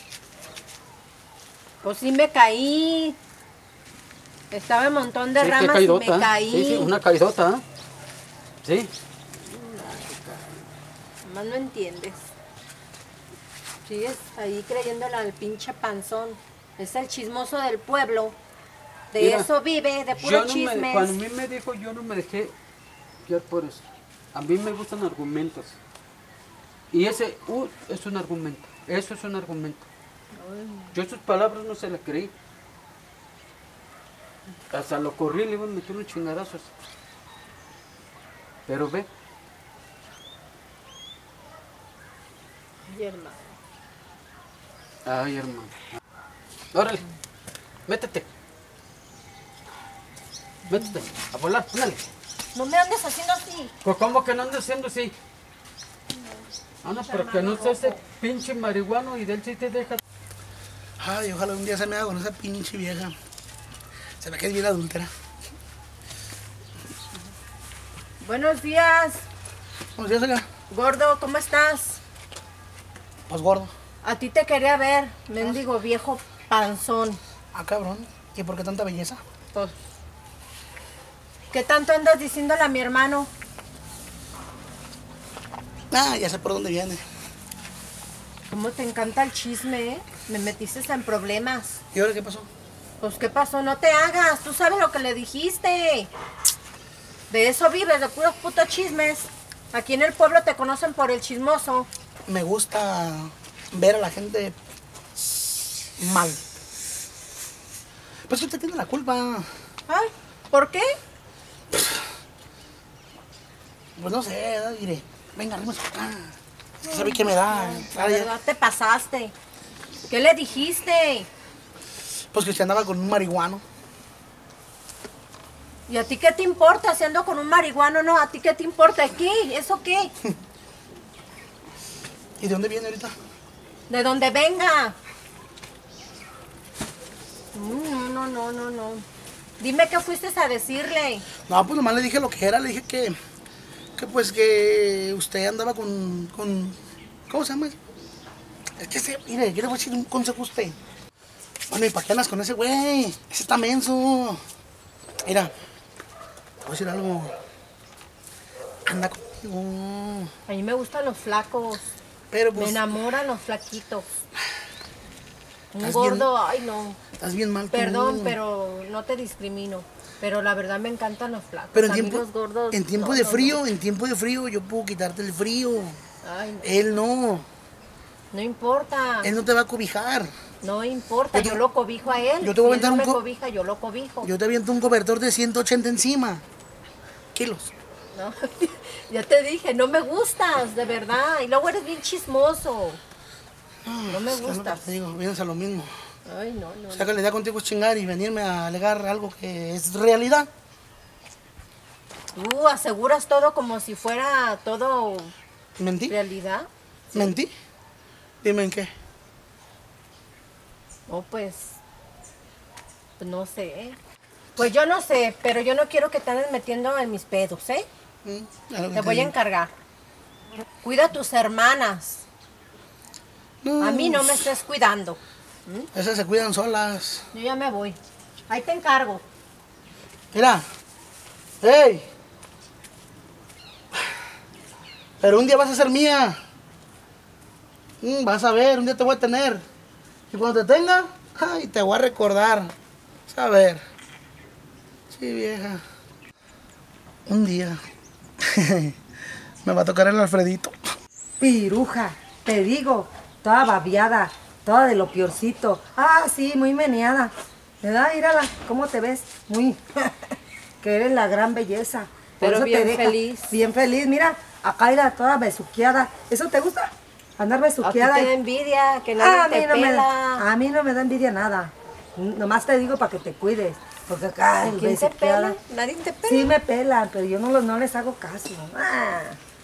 Pues sí me caí. Estaba un montón de Sí, qué ramas y caidota, me ¿eh? caí. Sí, sí, una caidota, ¿eh? Sí. Más no entiendes. Sigues ahí creyéndole al pinche panzón. Es el chismoso del pueblo. De Mira, eso vive, de Yo puro no me, chismes. cuando a mí me dijo, yo no me dejé guiar por eso. A mí me gustan argumentos. Y ese uh, es un argumento. Eso es un argumento. Yo sus palabras no se las creí. Hasta lo corrí y le iban a meter unos chingadazos. Pero ve, Ay, hermano. ay hermano. Órale, métete. Métete, a volar, ándale. No me andes haciendo así. Pues cómo que no andas haciendo así. Anda, pero que no seas ese pinche marihuano y de él sí te deja. Ay, ojalá un día se me haga con esa pinche vieja. Se ve que es bien adúltera. Buenos días, Buenos días, oiga. gordo, ¿cómo estás? Pues gordo. A ti te quería ver, mendigo viejo panzón. Ah, cabrón. ¿Y por qué tanta belleza? Pues, ¿qué tanto andas diciéndole a mi hermano? Ah, ya sé por dónde viene. ¿Cómo te encanta el chisme, eh? Me metiste en problemas. ¿Y ahora qué pasó? Pues, ¿qué pasó? No te hagas. Tú sabes lo que le dijiste. De eso vives, de puros putos chismes. Aquí en el pueblo te conocen por el chismoso. Me gusta ver a la gente mal. Pues usted tiene la culpa. Ay, ¿por qué? Pues no sé, ¿no? Diré, venga, arriba acá. ¿Sabe qué me da? La verdad te pasaste. ¿Qué le dijiste? Pues que se andaba con un marihuano. ¿Y a ti qué te importa si ando con un marihuano? No, ¿a ti qué te importa? ¿Qué? ¿Eso qué? ¿Y de dónde viene ahorita? De donde venga. No, no, no, no, no. Dime qué fuiste a decirle. No, pues nomás le dije lo que era. Le dije que, que pues que usted andaba con, con... ¿Cómo se llama? Es que se... Mire, yo le voy a decir un consejo a usted. Bueno, ¿y para qué andas con ese güey? Ese está menso. Mira, te voy a decir algo. Anda conmigo. A mí me gustan los flacos. Pero pues... Me enamoran los flaquitos. Un Estás gordo, bien- ay no. Estás bien mal. Perdón, tú. pero no te discrimino. Pero la verdad me encantan los flacos. Pero en A mí tiempo, los gordos, en tiempo no, de no, frío, no. en tiempo de frío, yo puedo quitarte el frío. Ay, no. Él no. No importa. Él no te va a cobijar. No importa, Yo te- yo lo cobijo a él. yo te voy a Si él aventar no un me co- cobija, yo lo cobijo. Yo te aviento un cobertor de ciento ochenta encima. Kilos. No, ya te dije, no me gustas, de verdad. Y luego eres bien chismoso. No me Es que es lo que gustas. te digo, vienes a lo mismo. Ay, no, no. O sea, que la idea contigo es chingar y venirme a alegar algo que es realidad. Tú aseguras todo como si fuera todo ¿Mentí? realidad. ¿Mentí? Dime en qué. Oh, pues, pues no sé. Pues yo no sé, pero yo no quiero que te andes metiendo en mis pedos, ¿eh? Mm, algo Te que voy a digo. encargar. Cuida a tus hermanas. No, A mí no me estés cuidando. Esas se cuidan solas. Yo ya me voy. Ahí te encargo. Mira. ¡Ey! Pero un día vas a ser mía. Mm, vas a ver, un día te voy a tener. Y cuando te tenga, ay, te voy a recordar. Vas a ver. Sí, vieja. Un día me va a tocar el Alfredito. Piruja, te digo, toda babiada, toda de lo peorcito. Ah, sí, muy meneada. ¿Verdad? Mírala, ¿cómo te ves? Muy, que eres la gran belleza. Por Pero eso te bien deja- feliz. Bien feliz, mira, acá era toda besuqueada. ¿Eso te gusta? Andar A ti besuqueada. te da envidia, que Ah, nadie a, mí te no me pela. da, a mí no me da envidia nada. Nomás te digo para que te cuides. Porque acá, ¿A quién te besuqueada. pela? Nadie te pela. Sí me pelan, pero yo no, los- no les hago caso. Ah,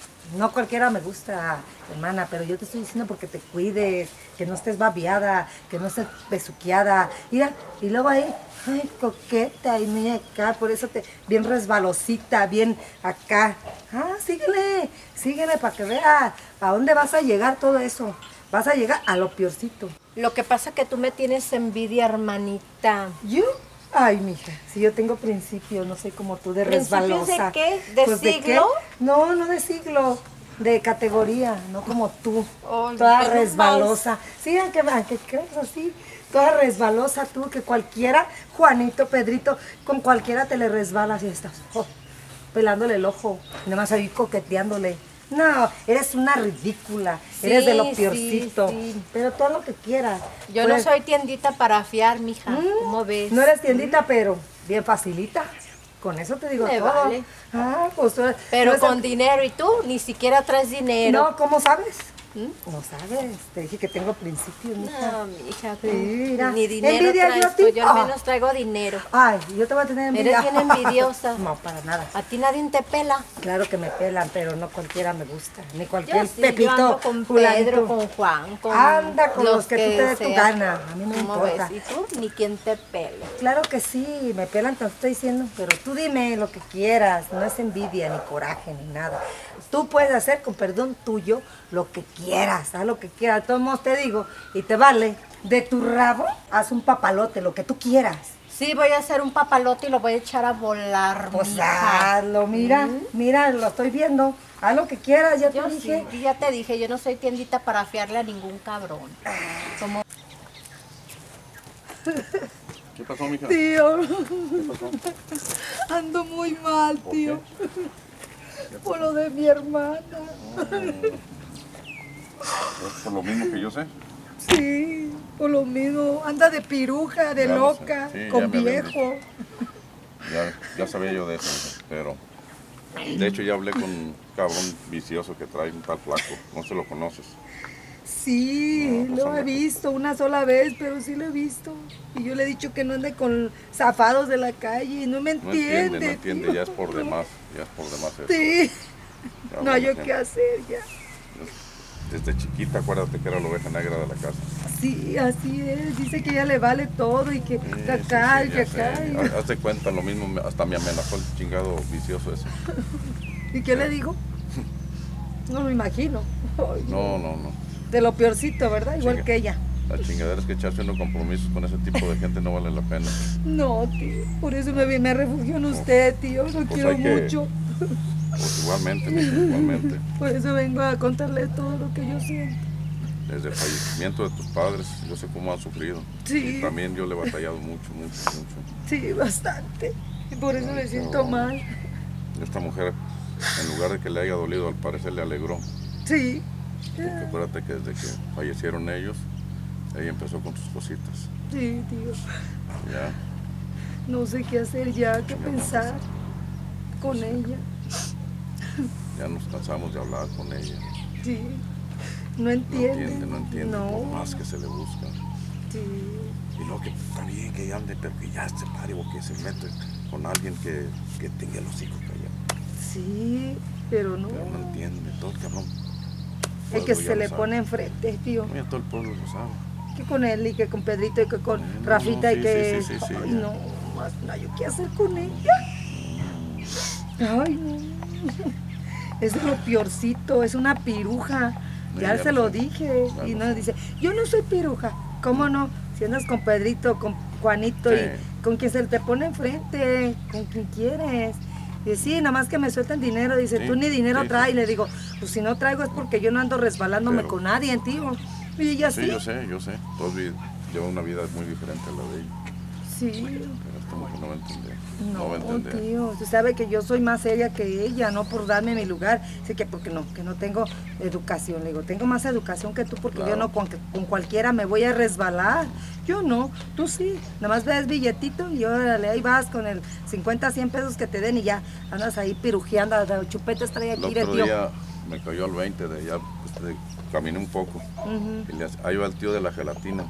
no cualquiera me gusta, hermana, pero yo te estoy diciendo porque te cuides, que no estés babiada, que no estés besuqueada. Mira, y luego ahí, ay, coqueta, y mira acá, por eso te, bien resbalosita, bien acá. Ah, síguele, síguele para que veas a dónde vas a llegar todo eso. Vas a llegar a lo peorcito. Lo que pasa es que tú me tienes envidia, hermanita. ¿Yo? Ay, mija, si yo tengo principios, no soy como tú de ¿Principios resbalosa. de qué? ¿De Pues, siglo? qué? No, no de siglo, de categoría, no como tú. Ay, toda menos resbalosa. Sí, aunque, aunque creas así, toda resbalosa tú, que cualquiera, Juanito, Pedrito, con cualquiera te le resbalas y estás oh, pelándole el ojo, y nada más ahí coqueteándole. No, eres una ridícula, eres de lo Sí, peorcito, sí, sí. pero todo lo que quieras. Yo Pues, no soy tiendita para fiar, mija. Mm, ¿Cómo ves? No eres tiendita, pero bien facilita. Con eso te digo Me todo. vale. Ah, pues tú- Pero tú eres con el- dinero, ¿y tú? Ni siquiera traes dinero. No, ¿cómo sabes? ¿Mm? No sabes. Te dije que tengo principios, mija. No, mija, tú Sí, mira. ni dinero ¿Envidia yo traes a ti? tú, yo al Ah. menos traigo dinero. Ay, yo te voy a tener envidia. Eres bien envidiosa. No, para nada. A ti nadie te pela. Claro que me pelan, pero no cualquiera me gusta. Ni Yo cualquier sí, Pepito. yo ando con fulanito. Pedro, con Juan, con Anda con los que tú te dé tu sean. gana. A mí no me ¿Cómo importa. ves? ¿Y tú? Ni quien te pele. Claro que sí, me pelan, te lo estoy diciendo, pero tú dime lo que quieras, no es envidia, ni coraje, ni nada. Tú puedes hacer con perdón tuyo lo que quieras, haz lo que quieras. De todos modos te digo, y te vale, de tu rabo, haz un papalote, lo que tú quieras. Sí, voy a hacer un papalote y lo voy a echar a volar. Pues mija. hazlo, mira, ¿Mm? mira, lo estoy viendo. Haz lo que quieras, ya te Yo dije. sí, ya te dije, yo no soy tiendita para fiarle a ningún cabrón. Como... ¿Qué pasó, mija? Tío, ¿Qué pasó? ando muy mal, ¿Por tío. qué? Por lo de mi hermana. ¿Es por lo mismo que yo sé? Sí, por lo mismo. Anda de piruja, de Ya lo sé. loca, Sí, ya con me habían viejo. Ya, ya sabía yo de eso, mija, pero... De hecho, ya hablé con un cabrón vicioso que trae un tal flaco. No se lo conoces. Sí, No, pues lo he anda. visto una sola vez, pero sí lo he visto. Y yo le he dicho que no ande con zafados de la calle y no me No entiende. entiende, no entiende, tío. ya es por demás, ya es por demás eso. Sí, Ya, no hay yo bueno, qué hacer ya. Desde chiquita, acuérdate que era la oveja negra de la casa. Sí, así es. Dice que ella le vale todo y que Sí, que acá sí, y sí, que ya sé. acá. y- Haz- Hazte cuenta, lo mismo, me- hasta me amenazó el chingado vicioso ese. ¿Y qué le digo? No me imagino. Ay, No, no, no. De lo peorcito, ¿verdad? Igual Chinga. que ella. La chingadera es que echarse unos compromisos con ese tipo de gente no vale la pena. No, tío. Por eso me vine a refugio en usted, tío. Lo Pues quiero hay que- mucho. Pues igualmente, mija, igualmente. Por eso vengo a contarle todo lo que yo siento. Desde el fallecimiento de tus padres, yo sé cómo han sufrido. Sí. Y también yo le he batallado mucho, mucho, mucho. Sí, bastante. Y por eso me siento mal. Esta mujer, en lugar de que le haya dolido, al parecer le alegró. Sí. Porque acuérdate que desde que fallecieron ellos, ella empezó con sus cositas. Sí, tío. Ya, No sé qué hacer ya, qué pensar con ella. ya nos cansamos de hablar con ella. Sí. No No entiende. entiende, no entiende, No. por más que se le busca. Sí. Y no, que está bien que ella ande, pero que ya se pare o que se mete con alguien que, que tenga los hijos callado. Sí, pero no. Pero no entiende, todo el cabrón. Es que pueblo ya se lo le sabe. pone enfrente, tío. No, ya todo el pueblo lo sabe. Que con él y que con Pedrito y que con No, no, Rafita sí, y que... sí, sí, sí, sí, Ay, ya. no, más no hay qué hacer con ella. Ay, no. Es de lo peorcito, es una piruja. Sí, Ya ya se lo lo sé. dije. Ya Y lo no sé. dice, yo no soy piruja. ¿Cómo no? Si andas con Pedrito, con Juanito Sí. y con quien se te pone enfrente, con quien quieres. Y sí, nada más que me sueltan dinero. Dice, Sí, tú ni dinero sí, sí. traes. Le digo, pues si no traigo es porque yo no ando resbalándome Pero- con nadie, tío. Y ella Sí, sí. yo sé, yo sé. Todos vi- llevan una vida muy diferente a la de ella. Sí. Pero esta mujer no va a entender. No, No, va a entender. tío, usted sabe que yo soy más seria que ella, no por darme mi lugar. Sé que porque no, que no tengo educación. Le digo, tengo más educación que tú porque yo Claro. no con, con cualquiera me voy a resbalar. Yo no, tú sí. Nada más ves billetito y órale, ahí vas con el cincuenta, cien pesos que te den y ya andas ahí pirujeando, de chupetes trae El aquí de otro tío. día me cayó al veinte de ya, pues, de- caminé un poco. Ujú. Y le hace- ahí va el tío de la gelatina.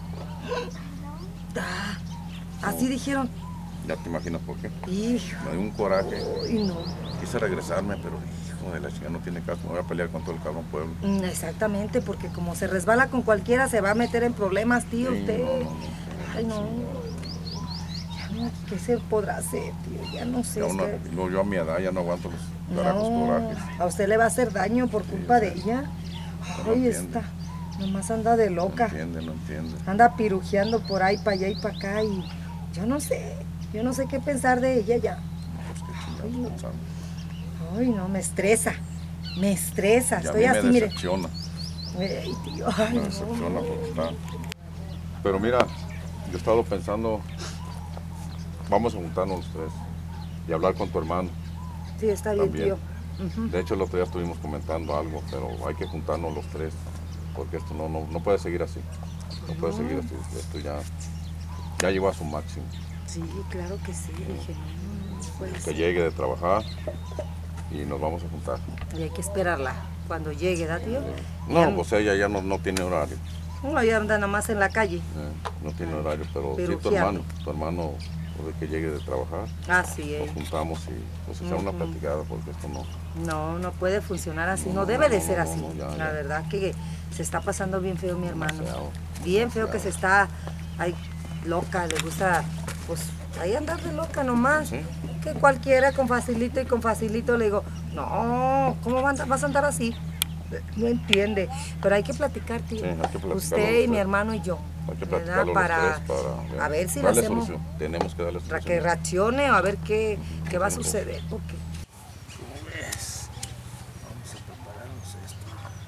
Ah, así dijeron. Ya te imaginas por qué. Hijo, Me dio un coraje. y no. Quise regresarme, pero hijo de la chica no tiene caso. Me voy a pelear con todo el cabrón pueblo. Mm, Exactamente, porque como se resbala con cualquiera, se va a meter en problemas, tío, Sí, usted. no, no, no, Ay, no. Ya no, ¿qué se podrá hacer, tío? Ya no sé. Ya es una- que- no, yo a mi edad ya no aguanto los carajos no, corajes. a usted le va a hacer daño por culpa de ella. no Ay, entiende. está. Nomás anda de No loca. entiende, no entiende. Anda pirujeando por ahí, para allá y para acá. Y yo no sé. Yo no sé qué pensar de ella ya. Pues qué Ay, chingados no. pensamos. Ay, no, me estresa. Me estresa. Y a Estoy mí así, me mire. decepciona. Ay, tío. Ay, Me no. decepciona porque está. Pero mira, yo he estado pensando, vamos a juntarnos los tres y hablar con tu hermano. Sí, está bien, También. tío. Ujú. De hecho, el otro día estuvimos comentando algo, pero hay que juntarnos los tres, porque esto no, no, no puede seguir así. No puede seguir así. Esto ya, ya llegó a su máximo. Sí, claro que sí. Dije, no, no, no puede Que ser. llegue de trabajar y nos vamos a juntar. Y hay que esperarla cuando llegue, ¿da, tío? No, pues ella ya no, no tiene horario. Uno ya anda nomás en la calle. eh, no tiene horario, pero sí tu Perujeando. hermano. Tu hermano, pues, de que llegue de trabajar, Ah, sí, nos eh. juntamos y pues echar una Ujú. platicada, porque esto no. No, no puede funcionar así. No, No, debe de no, ser no, así. no, ya, La ya. verdad que se está pasando bien feo mi hermano. Demasiado, Bien feo que demasiado. se está ay, loca. Le gusta, pues, ahí andar de loca nomás. Sí. Que cualquiera con facilito y con facilito le digo, no, ¿cómo va a andar- vas a andar así? No entiende. Pero hay que platicar, tío. Sí, hay que platicarlo Usted los y mi tres. hermano y yo. Hay que ¿verdad? platicarlo Para- los tres para ya, a ver si lo darle hacemos. solución. Tenemos que darle Para solución. que reaccione o a ver qué, qué va a Sí, pues. suceder. Porque ¿Cómo ves? Vamos a prepararnos esto.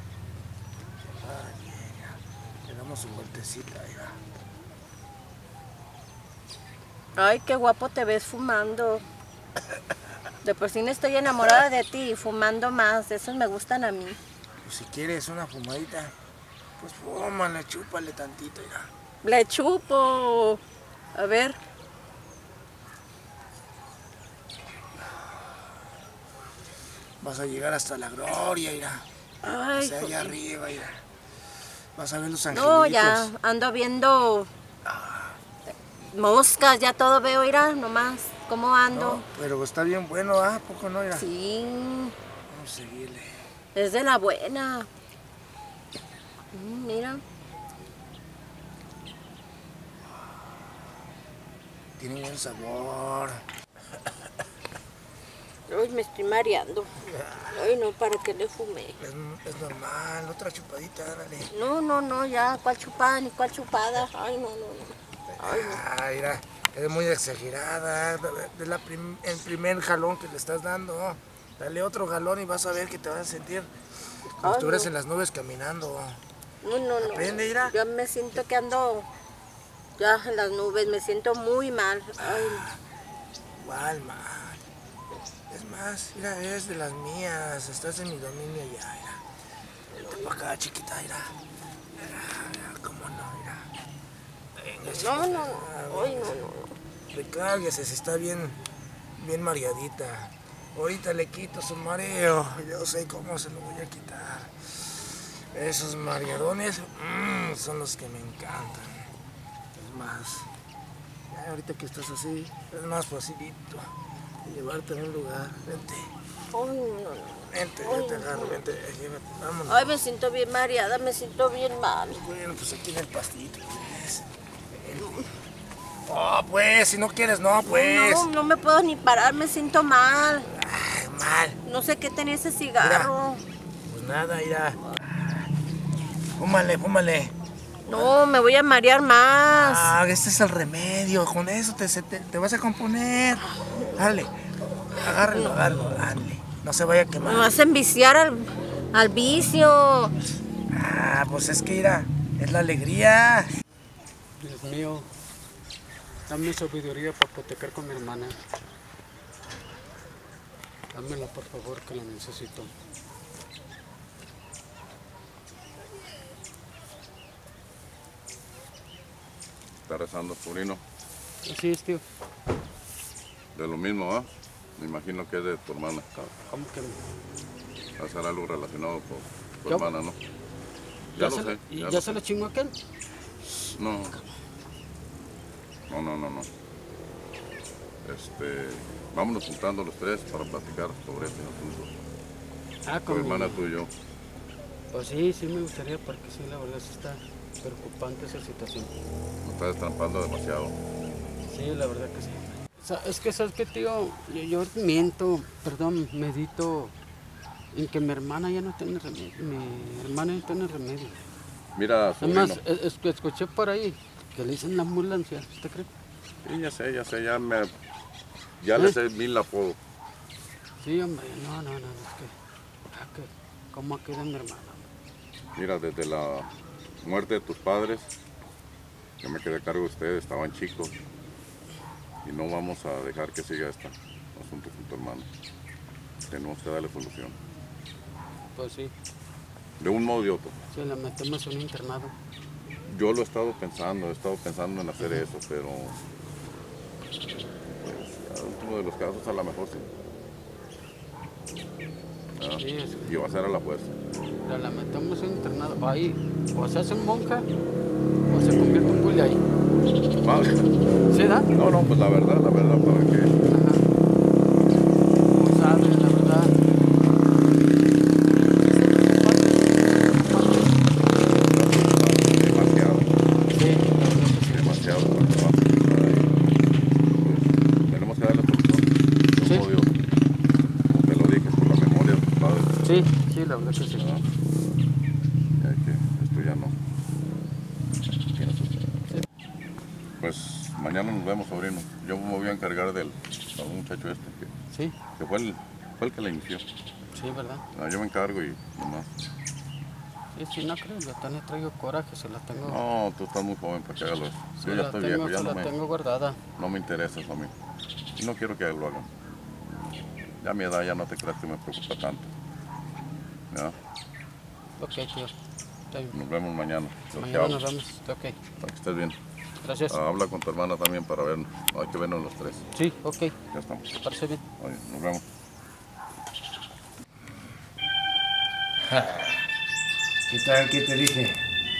Ay, ya. Le damos un vueltecita, mira. Ay, qué guapo te ves fumando. De por sí no estoy enamorada de ti, fumando más. Esos me gustan a mí. Pues si quieres una fumadita, pues fúmale, chúpale tantito, mira. Le chupo. A ver. Vas a llegar hasta la gloria, mira. Ay, Hacia allá joder. arriba, mira. Vas a ver los angelitos. No, ya ando viendo moscas, ya todo veo, mira, nomás. ¿Cómo ando? No, pero está bien bueno, ¿ah? ¿A poco no? Mira. Sí, Vamos a seguirle. es de la buena. Mm, mira. Tiene buen sabor. Ay, me estoy mareando. Ay, no, ¿para qué le fumé? Es, es normal, otra chupadita, dale. No, no, no, ya, ¿cuál chupada ni cuál chupada? Ay, no, no, no. Ay, no. Ah, mira, es muy exagerada. Es la prim- el primer jalón que le estás dando. Dale otro jalón y vas a ver que te vas a sentir como si Ay, estuvieras no. en las nubes caminando. No, no, no. Aprende, mira. Yo me siento que ando ya en las nubes, me siento muy mal. Ay, Igual, mal. Es más, mira, eres de las mías. Estás en mi dominio ya, mira. Vente para acá, chiquita, mira. Mira, mira, cómo no, mira. Venga, no, chiquita, no, no. Ay, no, no, no. recárguese, si está bien, bien mareadita. Ahorita le quito su mareo. Yo sé cómo se lo voy a quitar. Esos mareadones mm, son los que me encantan. Es más, ya ahorita que estás así, es más facilito de llevarte a un lugar. Vente, Ay, no, no. vente, Ay, yo te agarro, vente, llévate, vámonos. Ay, me siento bien mareada, me siento bien mal. Bueno, pues aquí en el pastito, pues. Vente. Oh, pues, si no quieres, no, pues. No, no me puedo ni parar, me siento mal. Ay, mal. No sé qué tenía ese cigarro. Pues nada, mira. Fúmale, fúmale. No, me voy a marear más. Ah, este es el remedio. Con eso te, se- te, te vas a componer. Dale. Agárralo, agárralo. Dale. No se vaya a Me quemar. vas a enviciar al, al vicio. Ah, pues es que mira, es la alegría. Dios mío, dame sabiduría para platicar con mi hermana. Dámela, por favor, que la necesito. Está rezando, sobrino. Así es, tío. De lo mismo, ¿ah? Me imagino que es de tu hermana. ¿Cómo que no? Va a ser algo relacionado con tu ¿Yo? hermana, ¿no? Ya, lo se sé. la- ¿Y ya ya, lo se sé. la chingó aquel? No. No, no, no, no. Este, vámonos juntando los tres para platicar sobre este asunto. Ah, Tu como... hermana, tú y yo. Pues sí, sí me gustaría, porque sí, la verdad sí está preocupante esa situación. Me estás destrampando demasiado. Sí, la verdad que sí. O sea, es que, ¿sabes qué, tío? Yo, yo miento, perdón, medito en que mi hermana ya no tiene remedio. Mi hermana no tiene remedio. Mira, sobrino. Además, es, es que escuché por ahí que le dicen la ambulancia, ¿usted cree? Sí, ya sé, ya sé, ya me... Ya le ¿Eh? sé mil apodos. Sí, hombre, no, no, no, es que... ah, que ¿cómo queda mi hermana? Mira, desde la muerte de tus padres, yo me quedé a cargo de ustedes, estaban chicos. Y no vamos a dejar que siga este asunto con tu hermano. Tenemos que darle solución. Pues sí, De un modo y otro. si la metemos en un internado. Yo lo he estado pensando, he estado pensando en hacer eso, pero... Pues, al último de los casos, a lo mejor sí. Ah, Sí, es y va a ser a la fuerza. que la metemos en un internado. Ahí, o se hace monja, o se convierte en bully ahí. Vale. ¿Sí, da? No, no, pues la verdad, la verdad, para que... Ajá. Pues sabe, la verdad. Demasiado, Sí, la verdad que sí. demasiado para que va. Pues, tenemos que darle solución. De un Sí. modo y otro. Como te lo dije, por la memoria de tus padres. Sí, sí, la verdad que sí. Ya que esto ya no tiene solución. Mañana nos vemos, sobrino. Yo me voy a encargar del, del muchacho este, que, Sí, que fue, el, fue el que la inició. sí, ¿verdad? Ah, yo me encargo y nomás. Sí, sí, no creo, yo también traigo coraje, se la tengo. No, tú estás muy joven para que hagas eso. se Yo ya la estoy tengo, viejo, ya se no la me, tengo guardada. no me interesa eso a mí. Y no quiero que lo hagan. Ya a mi edad ya no te creas que me preocupa tanto. ¿Ya? Ok, tío. Está bien. Nos vemos mañana. Lo que Mañana hago, nos vemos. Ok, para que estés bien. gracias. Ah, habla con tu hermana también para vernos. Hay que vernos los tres. Sí, ok, Ya estamos. me parece bien. Oye, nos vemos. ¿Qué tal? ¿Qué te dije?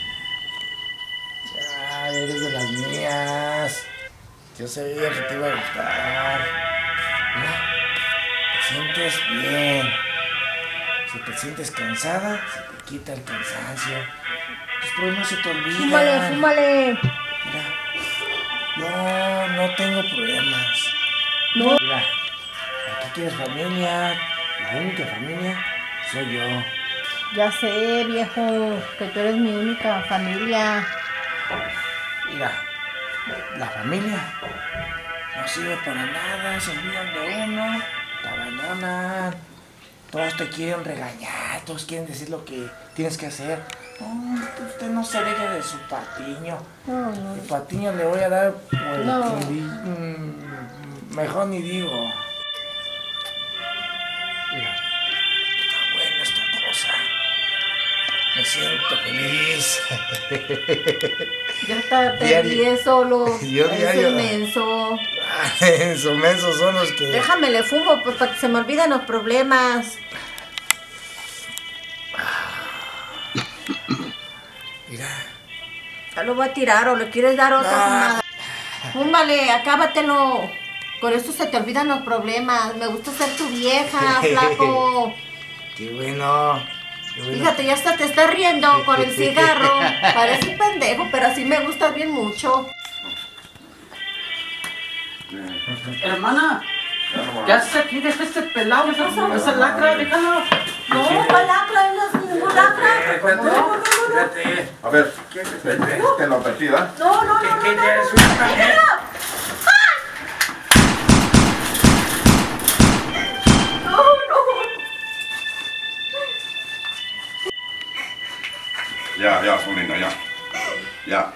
Ya, eres de las mías. Yo sabía que te iba a gustar. Mira, te sientes bien. Si te sientes cansada, se te quita el cansancio. Tus problemas se te olvidan. Fúmale, fúmale. Mira, yo no tengo problemas. No. Mira, aquí tienes familia. La única familia soy yo. Ya sé, viejo, que tú eres mi única familia. Mira, la familia no sirve para nada, se olvidan de uno, te abandonan, todos te quieren regañar, todos quieren decir lo que tienes que hacer. No, usted no se deje de su patiño. No, no. El patiño le voy a dar por el No. que di- mm, mejor ni digo. Mira, está buena esta cosa. Me siento feliz. Ya está, te Diario. ríes solo. Yo Eres diario. un menso. Esos mensos son los que... Déjame le fumo pues, para que se me olviden los problemas. Mira. Ya lo voy a tirar o le quieres dar otra No. fumada. Fúmale, acábatelo. Con esto se te olvidan los problemas. Me gusta ser tu vieja, flaco. Qué bueno. Qué bueno. Fíjate, ya hasta te estás riendo con el cigarro. Parece pendejo, pero así me gustas bien mucho. Hermana, ya se aquí, deja este pelado, esa, esa lacra, déjalo. No, ¿cuál lacra? No es ningún lacra. Espérate, No, no, no, no. espérate. A ver, te, te lo advertí, ¿verdad? No, no, no, no, ¿Qué no, ya no, es no, una mujer? no, no. Ya, ya, sobrina, ya. Ya.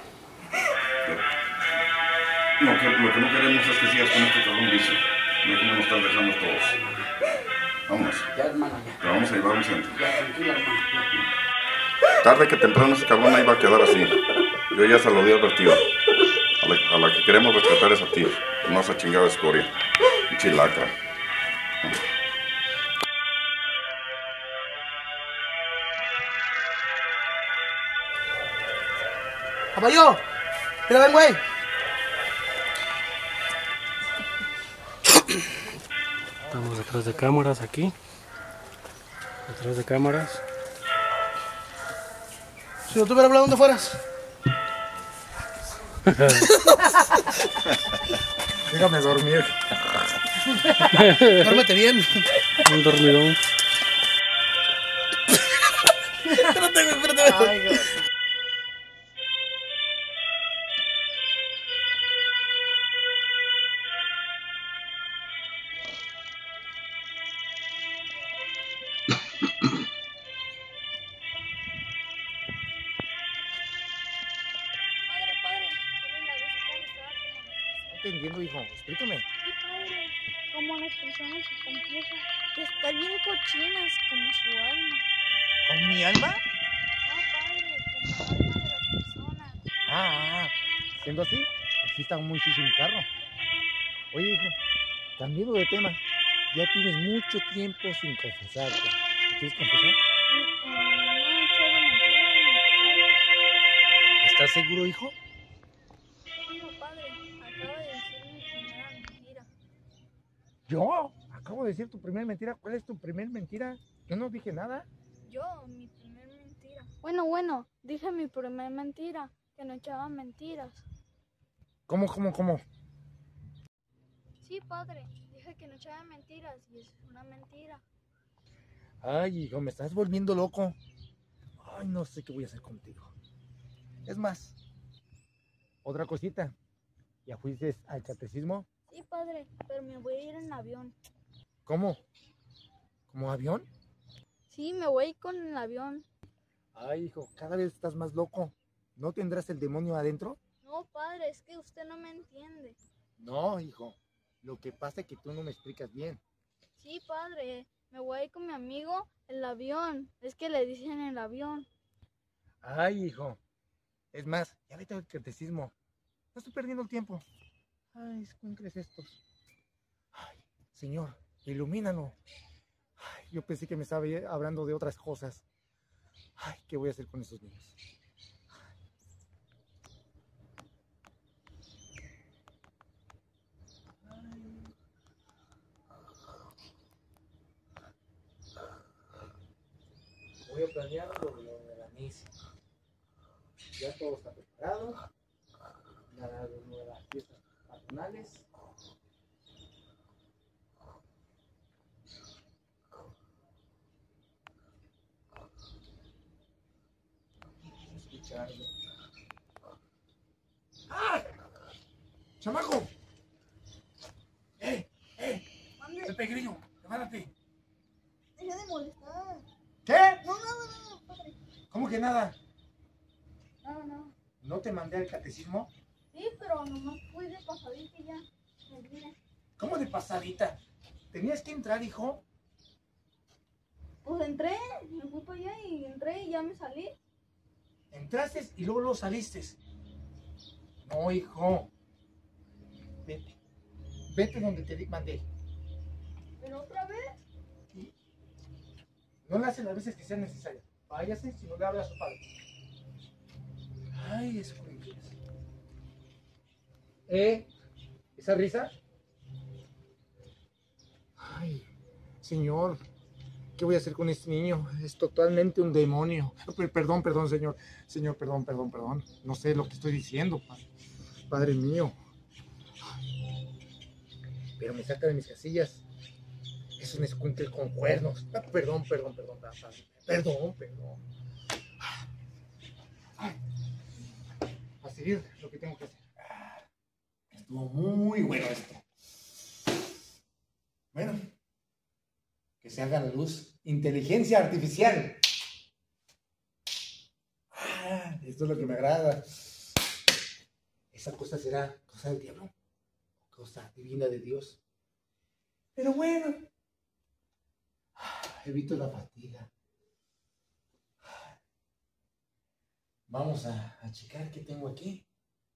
Lo que, lo que no queremos es que sigas con este cabrón vicio. Ve cómo nos están dejando todos. Vámonos. Ya, hermana, ya. Te vamos a llevar a un centro. Ya, tranquila, hermana. Tarde que temprano ese cabrón ahí va a quedar así. Yo ya se lo di advertido. A la, a la que queremos rescatar es a ti. No a esa chingada escoria. Chilaca. Caballo, mira, ven, güey. Estamos detrás de cámaras aquí. Detrás de cámaras. Si no te hubiera hablado, ¿dónde fueras? Déjame dormir. Duérmete bien. Un dormidón. Espérate, güey, espérate, güey. Ay, güey. Padre, padre, ¿quieren la vez acá estaba como No te entiendo, hijo. Explícame. sí, padre, como las personas se confiesan, que están bien cochinas como su alma. ¿Con mi alma? No, padre, como el alma de las personas. Ah, ah. Siendo así, así está muy sucio mi carro. Oye, hijo, cambiando de tema, ya tienes mucho tiempo sin confesarte. ¿Te quieres confesar? Mm, mm, No he echado mentiras ni pecados. ¿Estás seguro, hijo? Digo, padre, acaba de decir mi primera mentira. ¿Yo? Acabo de decir tu primera mentira. ¿Cuál es tu primera mentira? Yo no dije nada. Yo, mi primer mentira. Bueno, bueno, dije mi primer mentira, que no echaba mentiras. ¿Cómo, cómo, cómo? Sí, padre, dije que no echaba mentiras y es una mentira. Ay, hijo, me estás volviendo loco. Ay, no sé qué voy a hacer contigo. Es más, otra cosita. ¿Ya fuiste al catecismo? Sí, padre, pero me voy a ir en avión. ¿Cómo? ¿Como avión? Sí, me voy a ir con el avión. Ay, hijo, cada vez estás más loco. ¿No tendrás el demonio adentro? No, padre, es que usted no me entiende. No, hijo. Lo que pasa es que tú no me explicas bien. Sí, padre, me voy a ir con mi amigo el avión. Es que le dicen el avión. Ay, hijo. Es más, ya vete al catecismo. No estoy perdiendo el tiempo. Ay, ¿cómo crees estos? Ay, Señor, ilumínalo. Ay, yo pensé que me estaba hablando de otras cosas. Ay, ¿qué voy a hacer con esos niños? Voy a planear lo de la misa. Ya todo está preparado. Nada de las fiestas patronales. Escucha algo. ¡Ah! ¡Chamaco! ¡Eh! ¡Eh! ¡Pepe Grillo! ¡Levántate! Deja de molestar. ¿Qué? No, nada, nada, padre. ¿Cómo que nada? No, no. ¿No te mandé al catecismo? Sí, pero nomás fui de pasadita y ya. Me vine. ¿Cómo de pasadita? ¿Tenías que entrar, hijo? Pues entré, me fui para allá y entré y ya me salí. Entraste y luego lo saliste. No, hijo. Vete. Vete donde te di- mandé. ¿Pero otra vez? No le hacen las veces que sean necesarias. Váyase si no le habla a su padre. Ay, escuincles. ¿Eh? ¿Esa risa? Ay, señor, ¿qué voy a hacer con este niño? Es totalmente un demonio. Per- Perdón, perdón, señor. Señor, perdón, perdón, perdón. No sé lo que estoy diciendo, padre, padre mío. Pero me saca de mis casillas. Es un escuincle con cuernos. Ah, Perdón, perdón, perdón, padre. Perdón, perdón. Ay, a seguir lo que tengo que hacer. Estuvo muy bueno esto. Bueno, que se haga la luz. Inteligencia artificial. Ah, esto es lo que me agrada. ¿Esa cosa será cosa del diablo? ¿O cosa divina de Dios? Pero bueno, evito la fatiga. Vamos a, a checar qué tengo aquí.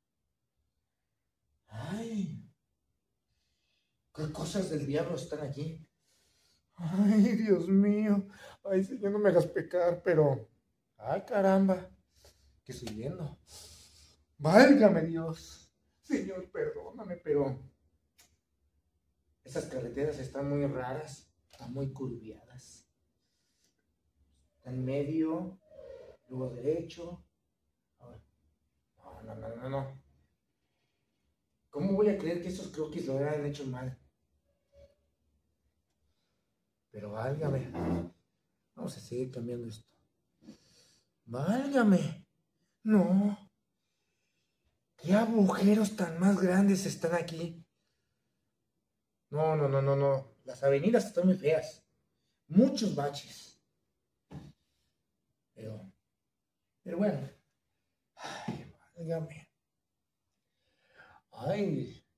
Ay, qué cosas del diablo están aquí. Ay, Dios mío. Ay, Señor, no me hagas pecar, pero... Ay, caramba. ¿Qué estoy viendo? Válgame Dios. Señor, perdóname, pero... Esas carreteras están muy raras. Están muy curviadas. En medio, luego derecho. A ver. No, no, no, no, no. ¿Cómo voy a creer que esos croquis lo hayan hecho mal? Pero válgame. Vamos a seguir cambiando esto. Válgame. No. ¿Qué agujeros tan más grandes están aquí? No, no, no, no, no. Las avenidas están muy feas. Muchos baches. Pero, pero bueno. Ay, válgame. Ay,